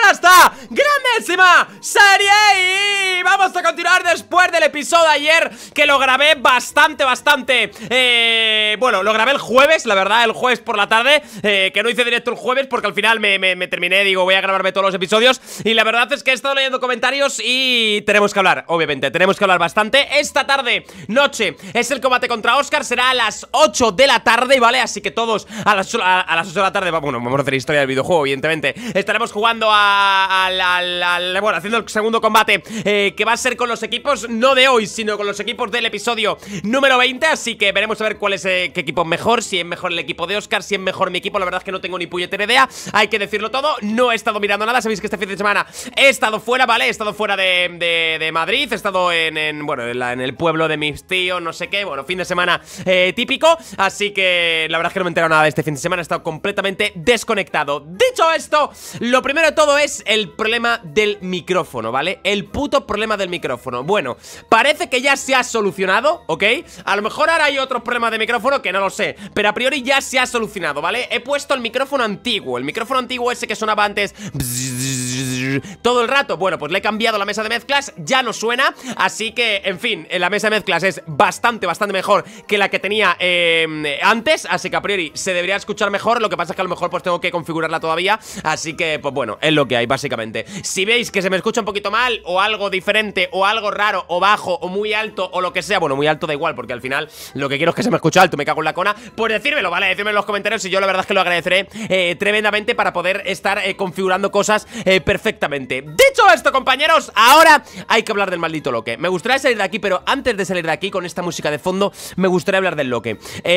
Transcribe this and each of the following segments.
ya está, grandísima serie. Y vamos a continuar después del episodio de ayer, que lo grabé bastante bueno, lo grabé el jueves, la verdad, el jueves por la tarde, que no hice directo el jueves porque al final me terminé, digo, voy a grabarme todos los episodios. Y la verdad es que he estado leyendo comentarios y tenemos que hablar, obviamente, tenemos que hablar bastante. Esta tarde, noche, es el combate contra Oscar, será a las 8 de la tarde, ¿vale? Así que todos a las 8 de la tarde, bueno, vamos a hacer historia del videojuego, evidentemente. Estaremos jugando bueno, haciendo el segundo combate, que va a ser con los equipos, no de hoy, sino con los equipos del episodio número 20. Así que veremos a ver cuál es, qué equipo es mejor, si es mejor el equipo de Oscar, si es mejor mi equipo. La verdad es que no tengo ni puñetera idea, hay que decirlo todo. No he estado mirando nada, sabéis que este fin de semana he estado fuera, ¿vale? He estado fuera de Madrid, he estado bueno, en el pueblo de mis tíos, no sé qué. Bueno, fin de semana típico. Así que la verdad es que no me he enterado nada de este fin de semana, he estado completamente desconectado. Dicho esto, lo primero de todo es el problema del micrófono, ¿vale? El puto problema del micrófono. Bueno, parece que ya se ha solucionado, ¿ok? A lo mejor ahora hay otros problemas de micrófono que no lo sé, pero a priori ya se ha solucionado, ¿vale? He puesto el micrófono antiguo ese que sonaba antes todo el rato. Bueno, pues le he cambiado la mesa de mezclas, ya no suena, así que, en fin, la mesa de mezclas es bastante mejor que la que tenía antes, así que a priori se debería escuchar mejor. Lo que pasa es que a lo mejor pues tengo que configurarla todavía, así que, pues bueno, es lo que hay, básicamente. Si veis que se me escucha un poquito mal, o algo diferente, o algo raro, o bajo, o muy alto, o lo que sea, bueno, muy alto da igual, porque al final lo que quiero es que se me escuche alto, me cago en la cona, pues decírmelo, ¿vale? Decírmelo en los comentarios y yo la verdad es que lo agradeceré tremendamente para poder estar configurando cosas perfectamente. Dicho esto, compañeros, ahora hay que hablar del maldito Loque. Me gustaría salir de aquí, pero antes de salir de aquí con esta música de fondo, me gustaría hablar del Loque.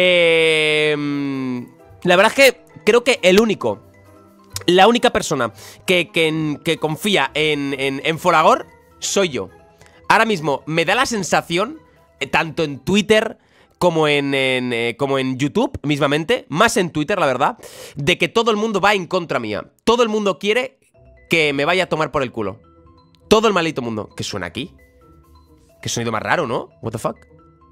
La verdad es que creo que la única persona que confía en Folagor soy yo. Ahora mismo me da la sensación, tanto en Twitter como en YouTube mismamente, más en Twitter, la verdad, de que todo el mundo va en contra mía. Todo el mundo quiere que me vaya a tomar por el culo. Todo el maldito mundo. ¿Qué suena aquí? Qué sonido más raro, ¿no? What the fuck.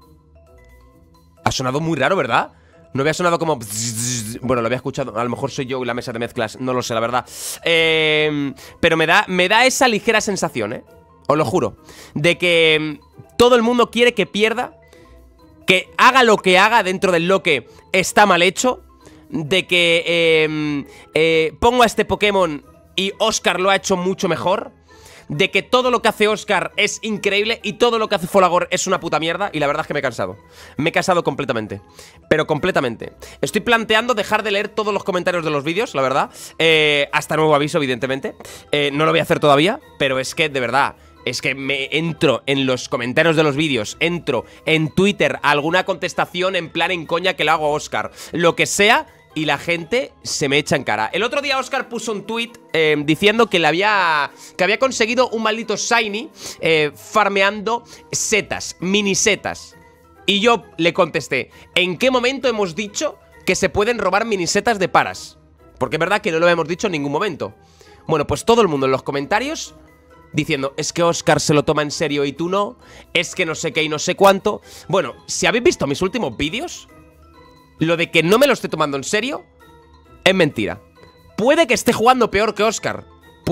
Ha sonado muy raro, ¿verdad? No había sonado como... Bueno, lo había escuchado. A lo mejor soy yo y la mesa de mezclas. No lo sé, la verdad. Pero me da esa ligera sensación, ¿eh? Os lo juro. De que todo el mundo quiere que pierda. Que haga lo que haga dentro del Loque está mal hecho. De que pongo a este Pokémon y Oscar lo ha hecho mucho mejor. De que todo lo que hace Oscar es increíble y todo lo que hace Folagor es una puta mierda. Y la verdad es que me he cansado. Me he cansado completamente. Pero completamente. Estoy planteando dejar de leer todos los comentarios de los vídeos, la verdad. Hasta nuevo aviso, evidentemente. No lo voy a hacer todavía, pero es que, de verdad... Es que me entro en los comentarios de los vídeos, entro en Twitter, alguna contestación en plan en coña que le hago a Oscar, lo que sea, y la gente se me echa en cara. El otro día Oscar puso un tweet diciendo que había conseguido un maldito shiny farmeando setas, mini setas. Y yo le contesté, ¿en qué momento hemos dicho que se pueden robar mini setas de paras? Porque es verdad que no lo hemos dicho en ningún momento. Bueno, pues todo el mundo en los comentarios diciendo, es que Oscar se lo toma en serio y tú no, es que no sé qué y no sé cuánto. Bueno, si habéis visto mis últimos vídeos, lo de que no me lo esté tomando en serio es mentira. Puede que esté jugando peor que Oscar,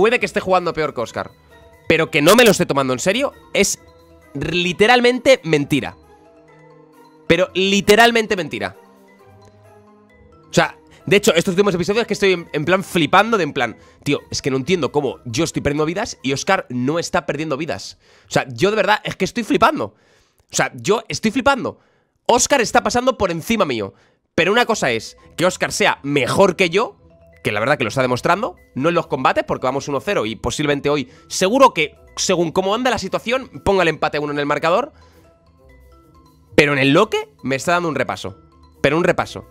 pero que no me lo esté tomando en serio es literalmente mentira. Pero literalmente mentira. O sea, de hecho, estos últimos episodios que estoy en plan flipando, de en plan, tío, es que no entiendo cómo yo estoy perdiendo vidas y Oscar no está perdiendo vidas. O sea, yo de verdad es que estoy flipando. O sea, yo estoy flipando. Oscar está pasando por encima mío. Pero una cosa es que Oscar sea mejor que yo, que la verdad que lo está demostrando, no en los combates, porque vamos 1-0 y posiblemente hoy, seguro que, según cómo anda la situación, ponga el empate 1 en el marcador. Pero en el Loque me está dando un repaso. Pero un repaso.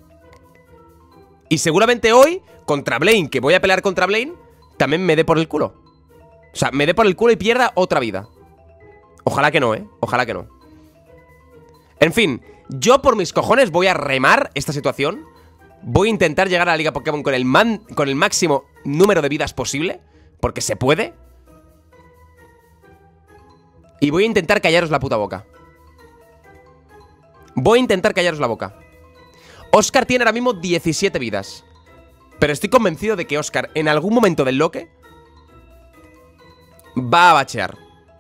Y seguramente hoy, contra Blaine, que voy a pelear contra Blaine, también me dé por el culo. O sea, me dé por el culo y pierda otra vida. Ojalá que no, ¿eh? Ojalá que no. En fin, yo por mis cojones voy a remar esta situación. Voy a intentar llegar a la Liga Pokémon con el máximo número de vidas posible, porque se puede. Y voy a intentar callaros la puta boca. Voy a intentar callaros la boca. Oscar tiene ahora mismo 17 vidas. Pero estoy convencido de que Oscar, en algún momento del Loque, va a bachear.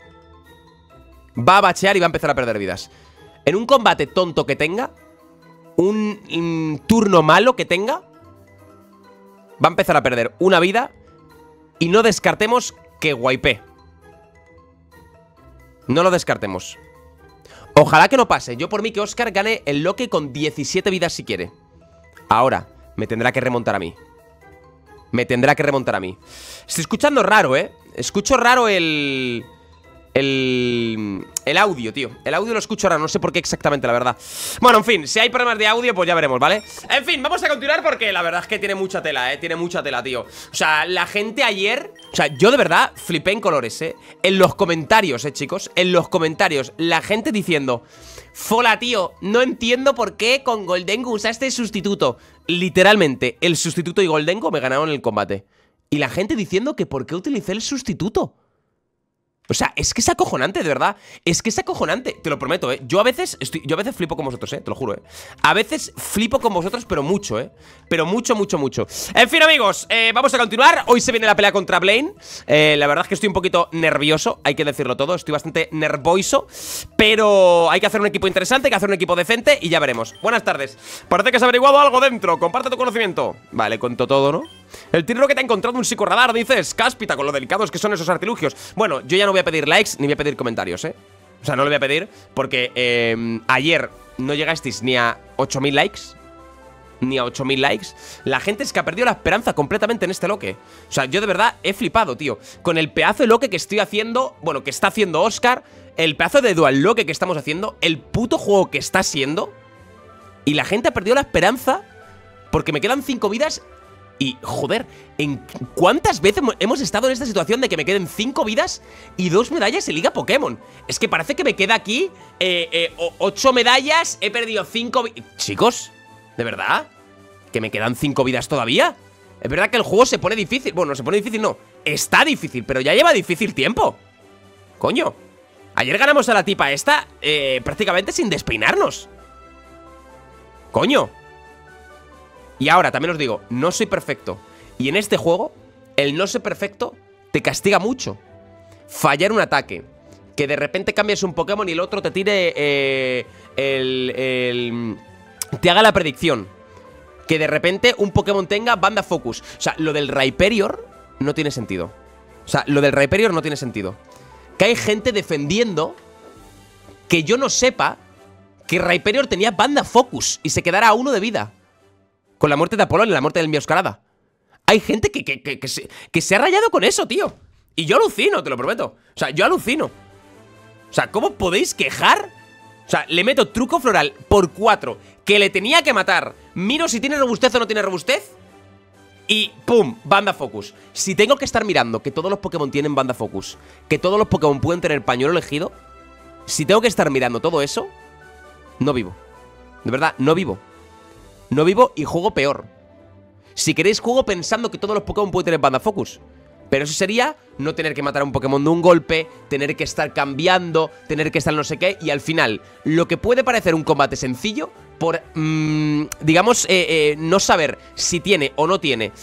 Va a bachear y va a empezar a perder vidas. En un combate tonto que tenga, un turno malo que tenga, va a empezar a perder una vida. Y no descartemos que wipe. No lo descartemos. Ojalá que no pase. Yo por mí que Oscar gane el Loque con 17 vidas si quiere. Ahora, me tendrá que remontar a mí. Me tendrá que remontar a mí. Estoy escuchando raro, ¿eh? Escucho raro el audio, tío. El audio lo escucho ahora, no sé por qué exactamente, la verdad. Bueno, en fin, si hay problemas de audio, pues ya veremos, ¿vale? En fin, vamos a continuar porque la verdad es que tiene mucha tela, tiene mucha tela, tío. O sea, la gente ayer... O sea, yo de verdad flipé en colores, en los comentarios, chicos. En los comentarios, la gente diciendo: Fola, tío, no entiendo por qué con Goldengo usaste sustituto. Literalmente, el sustituto y Goldengo me ganaron el combate. Y la gente diciendo que por qué utilicé el sustituto. O sea, es que es acojonante, de verdad. Es que es acojonante, te lo prometo, Yo a veces flipo con vosotros, te lo juro, A veces flipo con vosotros, pero mucho, Pero mucho, mucho, mucho. En fin, amigos, vamos a continuar. Hoy se viene la pelea contra Blaine. La verdad es que estoy un poquito nervioso, hay que decirlo todo. Estoy bastante nervoso, pero hay que hacer un equipo interesante, hay que hacer un equipo decente y ya veremos. Buenas tardes. Parece que has averiguado algo dentro. Comparte tu conocimiento. Vale, cuento todo, ¿no? El tiro que te ha encontrado un psicorradar, dices, cáspita, con lo delicados que son esos artilugios. Bueno, yo ya no voy a pedir likes ni voy a pedir comentarios, O sea, no lo voy a pedir porque ayer no llegasteis ni a 8000 likes. Ni a 8000 likes. La gente es que ha perdido la esperanza completamente en este loque. O sea, yo de verdad he flipado, tío. Con el pedazo de loque que estoy haciendo. Bueno, que está haciendo Oscar. El pedazo de dual loque que estamos haciendo. El puto juego que está siendo. Y la gente ha perdido la esperanza porque me quedan 5 vidas. Y, joder, ¿en cuántas veces hemos estado en esta situación de que me queden 5 vidas y 2 medallas en Liga Pokémon? Es que parece que me queda aquí 8 medallas, he perdido 5 vidas. Chicos, ¿de verdad? ¿Que me quedan 5 vidas todavía? Es verdad que el juego se pone difícil. Bueno, se pone difícil, no. Está difícil, pero ya lleva difícil tiempo. Coño. Ayer ganamos a la tipa esta prácticamente sin despeinarnos. Coño. Y ahora, también os digo, no soy perfecto. Y en este juego, el no ser perfecto te castiga mucho. Fallar un ataque, que de repente cambies un Pokémon y el otro te tire te haga la predicción. Que de repente un Pokémon tenga Banda Focus. O sea, lo del Rhyperior no tiene sentido. O sea, lo del Rhyperior no tiene sentido. Que hay gente defendiendo que yo no sepa que Rhyperior tenía Banda Focus y se quedara a 1 de vida. Con la muerte de Apolón y la muerte del Mioscarada. Hay gente que se ha rayado con eso, tío. Y yo alucino, te lo prometo. O sea, yo alucino. O sea, ¿cómo podéis quejar? O sea, le meto truco floral por 4 que le tenía que matar. Miro si tiene robustez o no tiene robustez. Y ¡pum! Banda Focus. Si tengo que estar mirando que todos los Pokémon tienen Banda Focus, que todos los Pokémon pueden tener pañuelo elegido, si tengo que estar mirando todo eso, no vivo. De verdad, no vivo. No vivo y juego peor. Si queréis, juego pensando que todos los Pokémon pueden tener Banda Focus. Pero eso sería no tener que matar a un Pokémon de un golpe, tener que estar cambiando, tener que estar no sé qué. Y al final, lo que puede parecer un combate sencillo, por, digamos, no saber si tiene o no tiene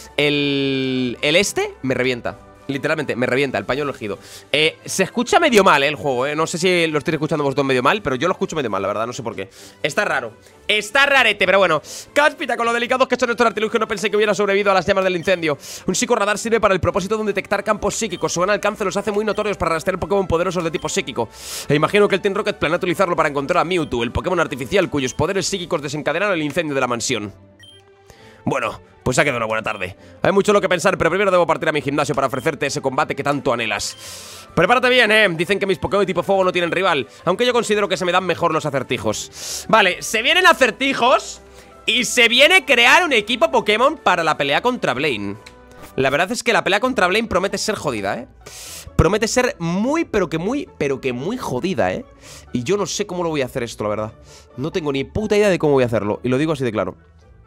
el me revienta. Literalmente, me revienta el pañuelo elegido. Se escucha medio mal, el juego, No sé si lo estoy escuchando vosotros medio mal, pero yo lo escucho medio mal, la verdad, no sé por qué. Está raro. Está rarete, pero bueno. Cáspita, con lo delicados que son estos artilugios, no pensé que hubiera sobrevivido a las llamas del incendio. Un psicorradar sirve para el propósito de detectar campos psíquicos. Su gran alcance los hace muy notorios para rastrear Pokémon poderosos de tipo psíquico. E imagino que el Team Rocket planea utilizarlo para encontrar a Mewtwo, el Pokémon artificial cuyos poderes psíquicos desencadenaron el incendio de la mansión. Bueno, pues ha quedado una buena tarde. Hay mucho lo que pensar, pero primero debo partir a mi gimnasio para ofrecerte ese combate que tanto anhelas. Prepárate bien, Dicen que mis Pokémon de tipo fuego no tienen rival, aunque yo considero que se me dan mejor los acertijos. Vale, se vienen acertijos y se viene crear un equipo Pokémon para la pelea contra Blaine. La verdad es que la pelea contra Blaine promete ser jodida, Promete ser muy, pero que muy jodida, Y yo no sé cómo lo voy a hacer esto, la verdad. No tengo ni puta idea de cómo voy a hacerlo, y lo digo así de claro.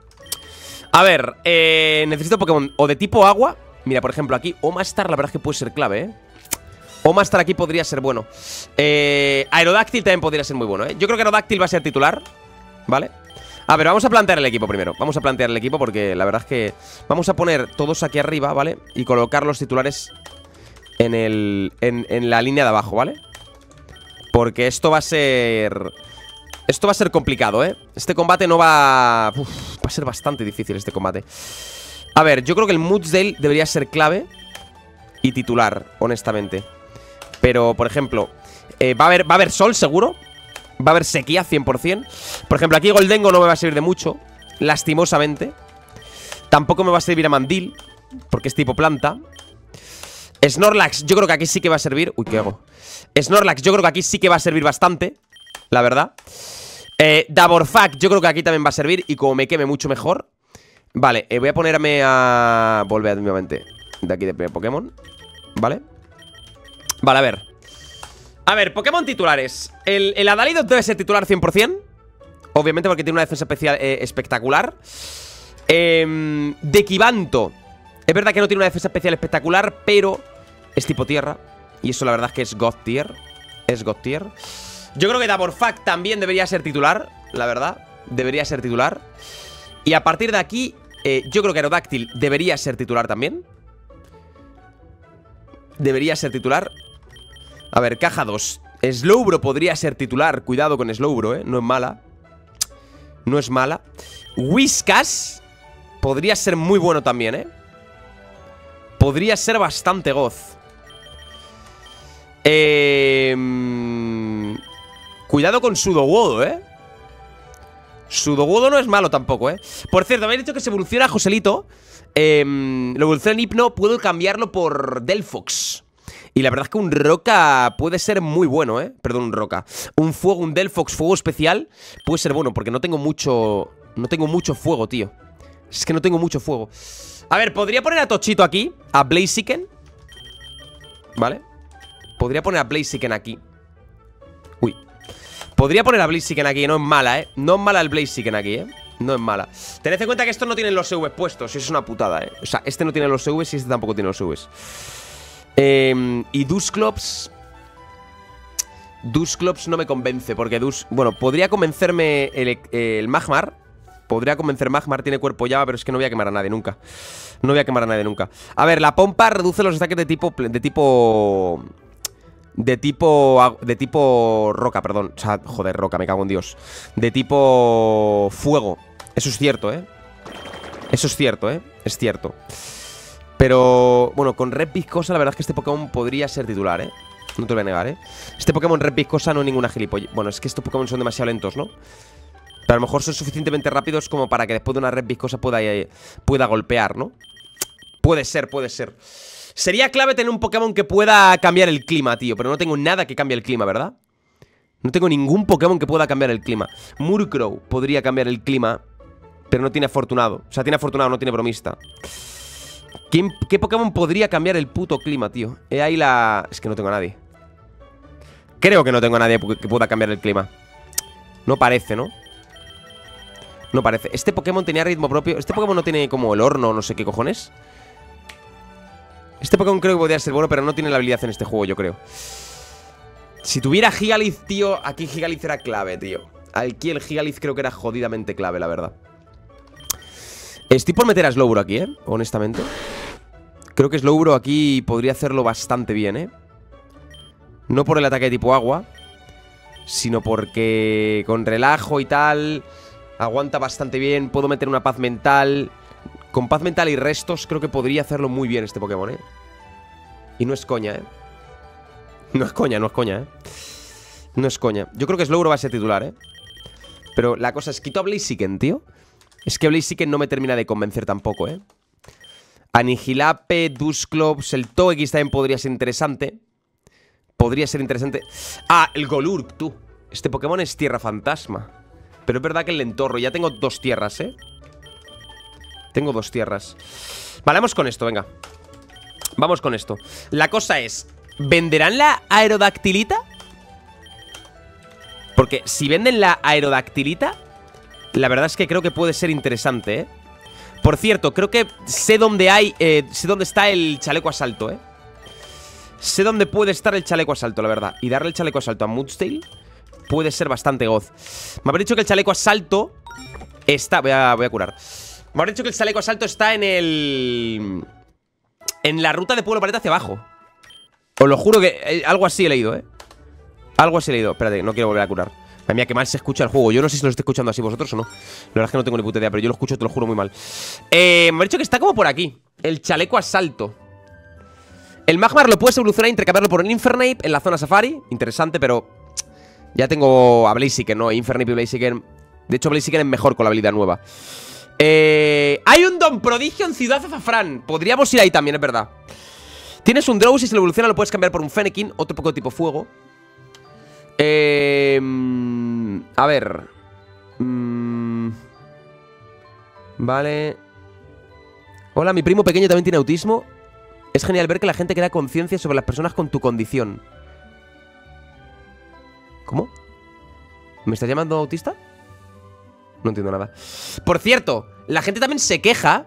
A ver, necesito Pokémon o de tipo agua. Mira, por ejemplo, aquí Omastar la verdad es que puede ser clave, Omastar aquí podría ser bueno. Aerodactyl también podría ser muy bueno, Yo creo que Aerodactyl va a ser titular, ¿vale? A ver, vamos a plantear el equipo primero. Vamos a plantear el equipo porque la verdad es que vamos a poner todos aquí arriba, ¿vale? Y colocar los titulares en la línea de abajo, ¿vale? Porque esto va a ser... Esto va a ser complicado, ¿eh? Este combate no va... Uf, va a ser bastante difícil este combate. A ver, yo creo que el Mudsdale debería ser clave y titular, honestamente. Pero, por ejemplo, va a haber sol, seguro. Va a haber sequía, 100%. Por ejemplo, aquí Goldengo no me va a servir de mucho, lastimosamente. Tampoco me va a servir a Mandil, porque es tipo planta. Snorlax, yo creo que aquí sí que va a servir. Uy, ¿qué hago? Snorlax, yo creo que aquí sí que va a servir bastante, la verdad. Daborfak, yo creo que aquí también va a servir. Y como me queme mucho mejor. Vale, voy a ponerme a... Volver nuevamente de aquí de primer Pokémon. Vale. Vale, a ver. A ver, Pokémon titulares. El Adalido debe ser titular 100%. Obviamente porque tiene una defensa especial espectacular. Dequivanto. Es verdad que no tiene una defensa especial espectacular, pero es tipo tierra. Y eso la verdad es que es God Tier. Es God Tier. Yo creo que Daborfak también debería ser titular, la verdad. Debería ser titular. Y a partir de aquí, yo creo que Aerodactyl debería ser titular también. Debería ser titular. A ver, caja 2. Slowbro podría ser titular. Cuidado con Slowbro, no es mala. No es mala. Whiskas podría ser muy bueno también, podría ser bastante goz. Cuidado con Sudowoodo, Sudowoodo no es malo tampoco, Por cierto, me habéis dicho que se evoluciona a Joselito. Lo evoluciona en Hipno. Puedo cambiarlo por Delphox. Y la verdad es que un Roca puede ser muy bueno, Perdón, un Roca. Un fuego, un Delphox, fuego especial puede ser bueno, porque no tengo mucho... No tengo mucho fuego, tío. Es que no tengo mucho fuego. A ver, podría poner a Tochito aquí, a Blaziken. ¿Vale? Podría poner a Blaziken aquí. Uy. Podría poner a Blaziken aquí, no es mala, No es mala el Blaziken aquí, No es mala. Tened en cuenta que estos no tienen los EVs puestos. Y eso es una putada, O sea, este no tiene los EVs y este tampoco tiene los EVs. Y Dusclops. Dusclops no me convence, porque bueno, podría convencerme el Magmar. Podría convencer Magmar, tiene cuerpo llama, pero es que no voy a quemar a nadie nunca. No voy a quemar a nadie nunca. A ver, la pompa reduce los ataques de tipo roca, perdón. O sea, joder, roca, me cago en Dios. De tipo fuego. Eso es cierto, Eso es cierto, Es cierto. Pero, bueno, con Red Viscosa la verdad es que este Pokémon podría ser titular, No te lo voy a negar, Este Pokémon Red Viscosa no es ninguna gilipollas. Bueno, es que estos Pokémon son demasiado lentos, ¿no? Pero a lo mejor son suficientemente rápidos como para que después de una Red Viscosa pueda golpear, ¿no? Puede ser, puede ser. Sería clave tener un Pokémon que pueda cambiar el clima, tío. Pero no tengo nada que cambie el clima, ¿verdad? No tengo ningún Pokémon que pueda cambiar el clima. Murkrow podría cambiar el clima, pero no tiene afortunado. O sea, tiene afortunado, no tiene bromista. ¿Qué Pokémon podría cambiar el puto clima, tío? Ahí la... Es que no tengo a nadie. Creo que no tengo a nadie que pueda cambiar el clima. No parece, ¿no? No parece. Este Pokémon tenía ritmo propio. Este Pokémon no tiene como el horno, no sé qué cojones. Este Pokémon creo que podría ser bueno, pero no tiene la habilidad en este juego, yo creo. Si tuviera Gigalith, tío, aquí Gigalith era clave, tío. Aquí el Gigalith creo que era jodidamente clave, la verdad. Estoy por meter a Slowbro aquí, honestamente. Creo que Slowbro aquí podría hacerlo bastante bien, No por el ataque de tipo agua, sino porque con relajo y tal aguanta bastante bien. Puedo meter una paz mental. Con paz mental y restos creo que podría hacerlo muy bien este Pokémon, Y no es coña, No es coña, no es coña, No es coña. Yo creo que Slowbro va a ser titular, Pero la cosa es, quito a Blaziken, tío. Es que Blaziken no me termina de convencer tampoco, Anihilape, Dusclops, el Togekiss también podría ser interesante. Podría ser interesante. Ah, el Golurk, tú. Este Pokémon es tierra fantasma. Pero es verdad que el Lentorro. Ya tengo 2 tierras, Tengo 2 tierras. Vale, vamos con esto, venga. Vamos con esto. La cosa es, ¿venderán la Aerodactilita? Porque si venden la Aerodactilita, la verdad es que creo que puede ser interesante, Por cierto, creo que sé dónde está el chaleco asalto, Sé dónde puede estar el chaleco asalto, la verdad. Y darle el chaleco asalto a Mudsdale puede ser bastante goz. Me habría dicho que el chaleco asalto está... Voy a curar. Me habría dicho que el chaleco asalto está en la ruta de Pueblo Paleta hacia abajo. Os lo juro que algo así he leído, Algo así he leído. Espérate, no quiero volver a curar. Madre mía, que mal se escucha el juego. Yo no sé si lo estoy escuchando así vosotros o no. La verdad es que no tengo ni puta idea, pero yo lo escucho, te lo juro, muy mal. Me ha dicho que está como por aquí. El chaleco asalto. El Magmar lo puedes evolucionar e intercambiarlo por el Infernape en la zona Safari. Interesante, pero ya tengo a Blaziken, ¿no? Infernape y Blaziken. De hecho, Blaziken es mejor con la habilidad nueva. Hay un Don Prodigio en Ciudad Azafrán. Podríamos ir ahí también, es verdad. Tienes un Drowsy, si lo evoluciona lo puedes cambiar por un Fennekin. Otro poco tipo fuego. A ver. Vale. Hola, mi primo pequeño también tiene autismo. Es genial ver que la gente crea conciencia sobre las personas con tu condición. ¿Cómo? ¿Me estás llamando autista? No entiendo nada. Por cierto, la gente también se queja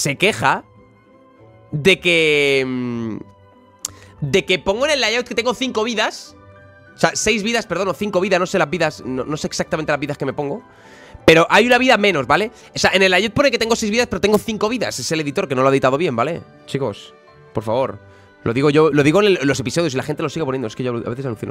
de que pongo en el layout que tengo 5 vidas. O sea, 6 vidas, perdón, o 5 vidas. No sé las vidas, no sé exactamente las vidas que me pongo. Pero hay una vida menos, ¿vale? O sea, en el layout pone que tengo 6 vidas, pero tengo 5 vidas. Es el editor que no lo ha editado bien, ¿vale? Chicos, por favor. Lo digo yo, lo digo en los episodios y la gente lo sigue poniendo. Es que yo a veces alucino.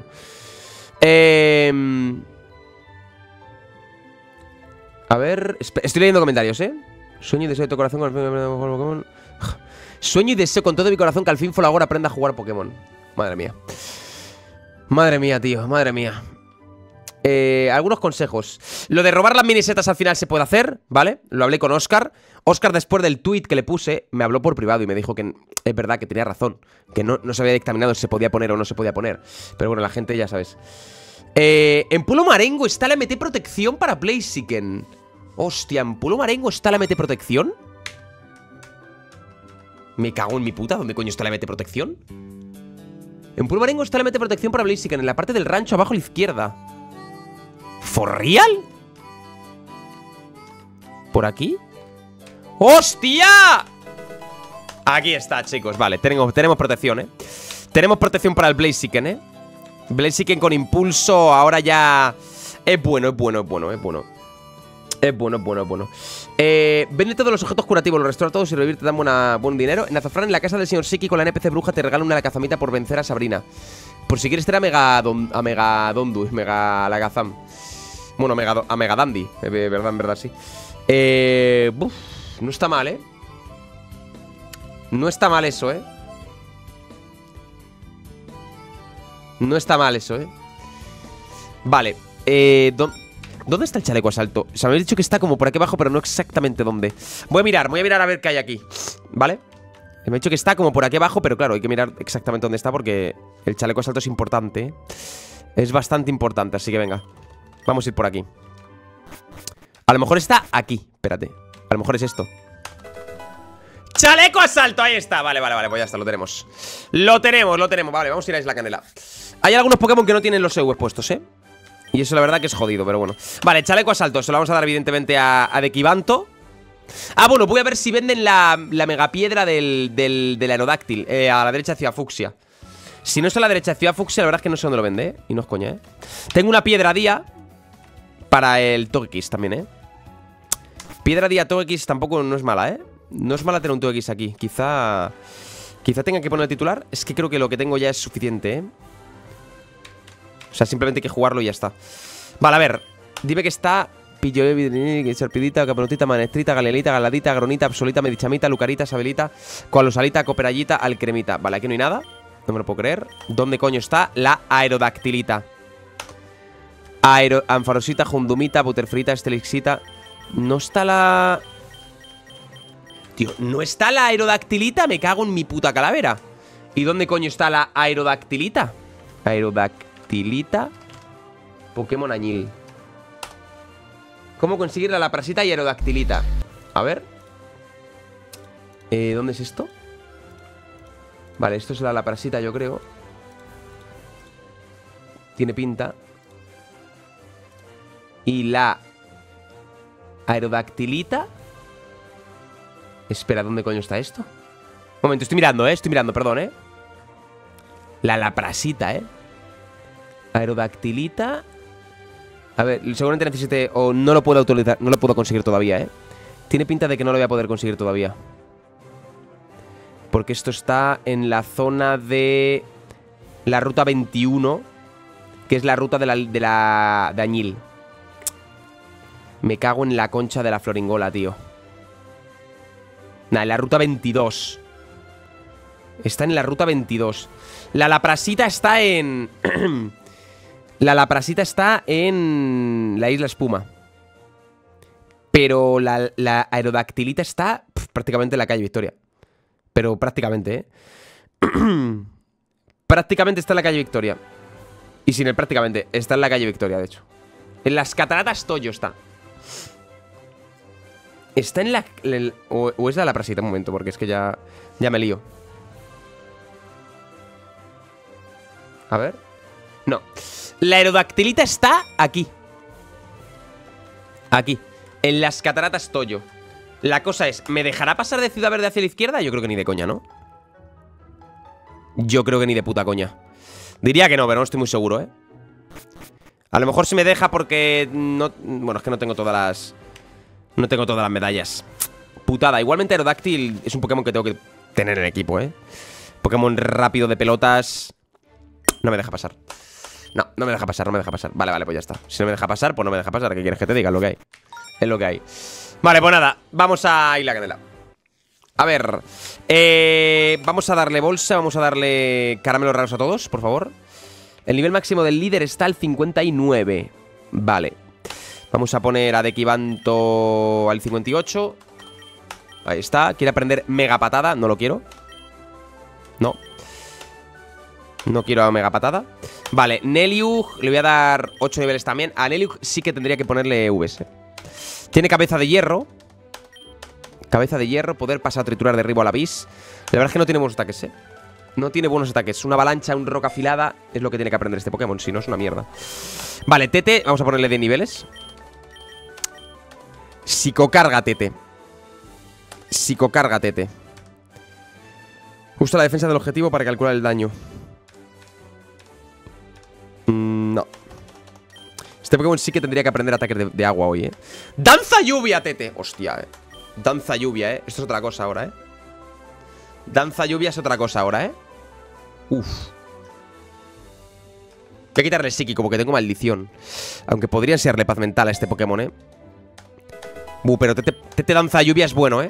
A ver, estoy leyendo comentarios, Sueño y deseo de tu corazón con el fin de Pokémon. Sueño y deseo con todo mi corazón que al fin Folagor aprenda a jugar Pokémon. Madre mía. Madre mía, tío, madre mía. Algunos consejos. Lo de robar las minisetas al final se puede hacer, ¿vale? Lo hablé con Oscar. Oscar, después del tweet que le puse, me habló por privado y me dijo que es verdad, que tenía razón. Que no se había dictaminado si se podía poner o no se podía poner. Pero bueno, la gente ya sabes. En Pulo Marengo está la MT protección para Blaziken. Hostia, ¿en Pulo Marengo está la MT protección? Me cago en mi puta, ¿dónde coño está la MT protección? En Pulo Marengo está la MT protección para Blaziken, en la parte del rancho abajo a la izquierda. ¿For real? ¿Por aquí? ¡Hostia! Aquí está, chicos, vale, tenemos protección, Tenemos protección para el Blaziken, Blaziken con impulso ahora ya... Es bueno. Vende todos los objetos curativos, los restaura todos y revivir te dan buen dinero. En Azafrán, en la casa del señor Siki con la NPC bruja te regala una Alakazamita por vencer a Sabrina. Por si quieres tener a Megadondu, Megalagazam. Bueno, a Megadandi, en verdad, sí. No está mal, No está mal eso, No está mal eso, Vale, ¿dónde está el chaleco asalto? Se me había dicho que está como por aquí abajo, pero no exactamente dónde. Voy a mirar a ver qué hay aquí, ¿vale? Me ha dicho que está como por aquí abajo, pero claro, hay que mirar exactamente dónde está porque el chaleco asalto es importante, Es bastante importante, así que venga. Vamos a ir por aquí. A lo mejor está aquí, espérate. A lo mejor es esto. ¡Chaleco asalto! Ahí está, vale, pues ya está, lo tenemos. Lo tenemos, vale, vamos a ir a Isla Canela. Hay algunos Pokémon que no tienen los EUs puestos, Y eso la verdad que es jodido, pero bueno. Vale, chaleco asalto, se lo vamos a dar evidentemente a Dequivanto. Ah, bueno, voy a ver si venden la megapiedra del Aerodáctil a la derecha de Ciudad Fucsia. Si no es a la derecha de Ciudad Fucsia, la verdad es que no sé dónde lo vende, Y no es coña, Tengo una piedra día para el Togekiss también, Piedra día Togekiss tampoco no es mala, No es mala tener un Togekiss aquí. Quizá tenga que poner el titular. Es que creo que lo que tengo ya es suficiente, O sea, simplemente hay que jugarlo y ya está. Vale, a ver. Dime que está Pillo, Serpidita, Caponotita, Manestrita, Galelita, Galadita, Gronita, Absolita, Medichamita, Lucarita, Sabelita, Coalosalita, Cooperallita, Alcremita. Vale, aquí no hay nada. No me lo puedo creer. ¿Dónde coño está la Aerodactilita? Anfarosita, Jundumita, Butterfrita, Estelixita. No está la... Tío, ¿no está la Aerodactilita? Me cago en mi puta calavera. ¿Y dónde coño está la Aerodactilita? Aerodactilita Pokémon Añil. ¿Cómo conseguir la Laprasita y Aerodactilita? A ver. ¿Dónde es esto? Vale, esto es la Laprasita, yo creo. Tiene pinta. Y la Aerodactilita. Espera, ¿dónde coño está esto? Un momento, estoy mirando, perdón, La Laprasita, Aerodactilita. A ver, seguramente necesite... O no lo puedo autorizar, no lo puedo conseguir todavía, Tiene pinta de que no lo voy a poder conseguir todavía. Porque esto está en la zona de la ruta 21, que es la ruta de Añil. Me cago en la concha de la floringola, tío. Nah, en la ruta 22. Está en la ruta 22. La laprasita está en... La laprasita está en la Isla Espuma. Pero la aerodactilita está prácticamente en la calle Victoria. Pero prácticamente, prácticamente está en la calle Victoria. Y sin el prácticamente, está en la calle Victoria, de hecho. En las cataratas Toyo está. Está en la... o es la laprasita, un momento, porque es que ya me lío. A ver. No. La aerodactilita está aquí. Aquí. En las cataratas Toyo. La cosa es, ¿me dejará pasar de Ciudad Verde hacia la izquierda? Yo creo que ni de coña, ¿no? Yo creo que ni de puta coña. Diría que no, pero no estoy muy seguro, ¿eh? A lo mejor sí me deja porque no... Bueno, es que no tengo todas las... No tengo todas las medallas. Putada. Igualmente Aerodáctil es un Pokémon que tengo que tener en equipo, ¿eh? Pokémon rápido de pelotas. No me deja pasar. No, no me deja pasar, no me deja pasar. Vale, vale, pues ya está. Si no me deja pasar, pues no me deja pasar. ¿Qué quieres que te diga? Es lo que hay. Es lo que hay. Vale, pues nada, vamos a Isla Canela. A ver, vamos a darle bolsa, vamos a darle caramelos raros a todos, por favor. El nivel máximo del líder está al 59. Vale. Vamos a poner a Dequibanto al 58. Ahí está. Quiere aprender Mega Patada, no lo quiero. No. No quiero a Mega Patada. Vale, Neliug, le voy a dar 8 niveles también. A Neliug sí que tendría que ponerle Vs. Tiene cabeza de hierro. Cabeza de hierro, poder pasar a triturar derribo al Abyss. La verdad es que no tiene buenos ataques, No tiene buenos ataques. Una avalancha, un roca afilada es lo que tiene que aprender este Pokémon. Si no, es una mierda. Vale, Tete, vamos a ponerle 10 niveles. Psicocarga, Tete. Psicocarga, Tete. Usa la defensa del objetivo para calcular el daño. No. Este Pokémon sí que tendría que aprender ataques de agua hoy, Danza lluvia, Tete. Hostia, Danza lluvia, Esto es otra cosa ahora, Danza lluvia es otra cosa ahora, Uf. Voy a quitarle psíquico porque tengo maldición. Aunque podría enseñarle paz mental a este Pokémon, pero Tete Danza lluvia es bueno,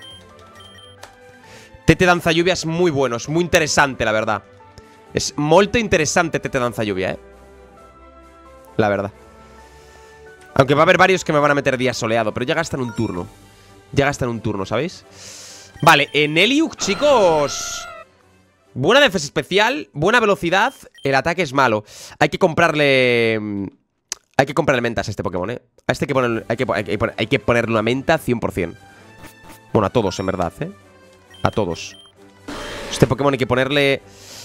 Tete Danza lluvia es muy bueno. Es muy interesante, la verdad. Es molto interesante Tete Danza lluvia, La verdad. Aunque va a haber varios que me van a meter día soleado, pero ya gastan un turno. Ya gastan un turno, ¿sabéis? Vale, en Neliug, chicos. Buena defensa especial, buena velocidad. El ataque es malo. Hay que comprarle... Hay que comprarle mentas a este Pokémon, A este hay que ponerle una menta 100%. Bueno, a todos, en verdad, A todos. Este Pokémon hay que ponerle...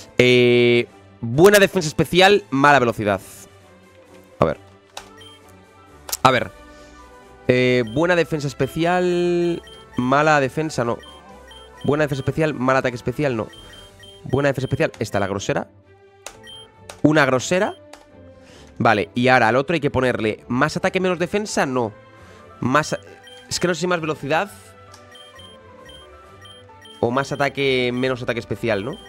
buena defensa especial, mala velocidad. A ver. A ver. Buena defensa especial... Mala defensa, no. Buena defensa especial, mal ataque especial, no. Buena defensa especial, esta, la grosera. Una grosera. Vale, y ahora al otro hay que ponerle más ataque, menos defensa, no. Más... Es que no sé si más velocidad o más ataque, menos ataque especial, ¿no?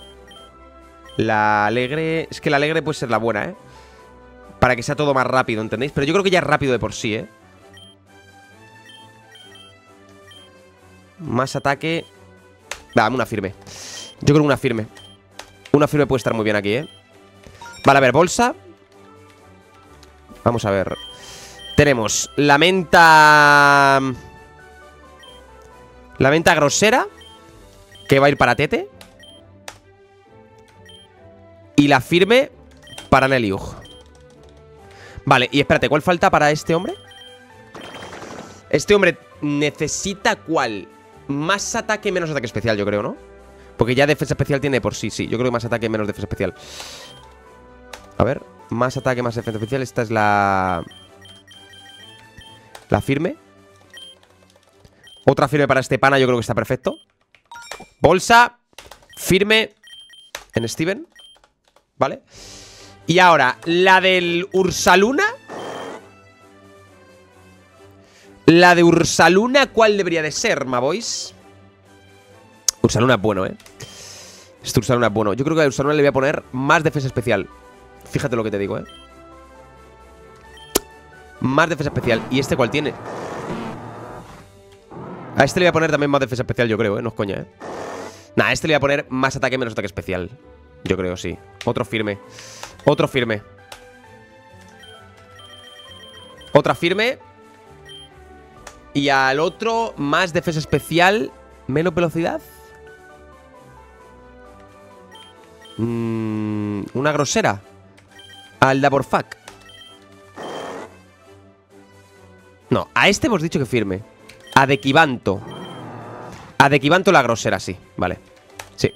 La alegre... Es que la alegre puede ser la buena, para que sea todo más rápido, ¿entendéis? Pero yo creo que ya es rápido de por sí, Más ataque... Dame una firme. Yo creo que una firme. Una firme puede estar muy bien aquí, Vale, a ver, bolsa. Vamos a ver. Tenemos la menta... La menta grosera, que va a ir para Tete. Y la firme para Neliug. Vale, y espérate, ¿cuál falta para este hombre? Este hombre necesita ¿cuál? Más ataque, menos ataque especial, yo creo, ¿no? Porque ya defensa especial tiene por sí, yo creo que más ataque, menos defensa especial. A ver, más ataque, más defensa especial. Esta es la... La firme. Otra firme para este pana, yo creo que está perfecto. Bolsa. Firme en Steven. ¿Vale? Y ahora, la del Ursaluna. La de Ursaluna, ¿cuál debería de ser, my boys? Ursaluna es bueno, Este Ursaluna es bueno. Yo creo que a Ursaluna le voy a poner más defensa especial. Fíjate lo que te digo, Más defensa especial. ¿Y este cuál tiene? A este le voy a poner también más defensa especial, yo creo, no es coña, Nah, a este le voy a poner más ataque, menos ataque especial. Yo creo, sí. Otro firme. Otro firme. Otra firme. Y al otro, más defensa especial, menos velocidad. Una grosera. Al Daborfak. No, a este hemos dicho que firme. A Dequivanto. A Dequivanto la grosera, sí. Vale. Sí.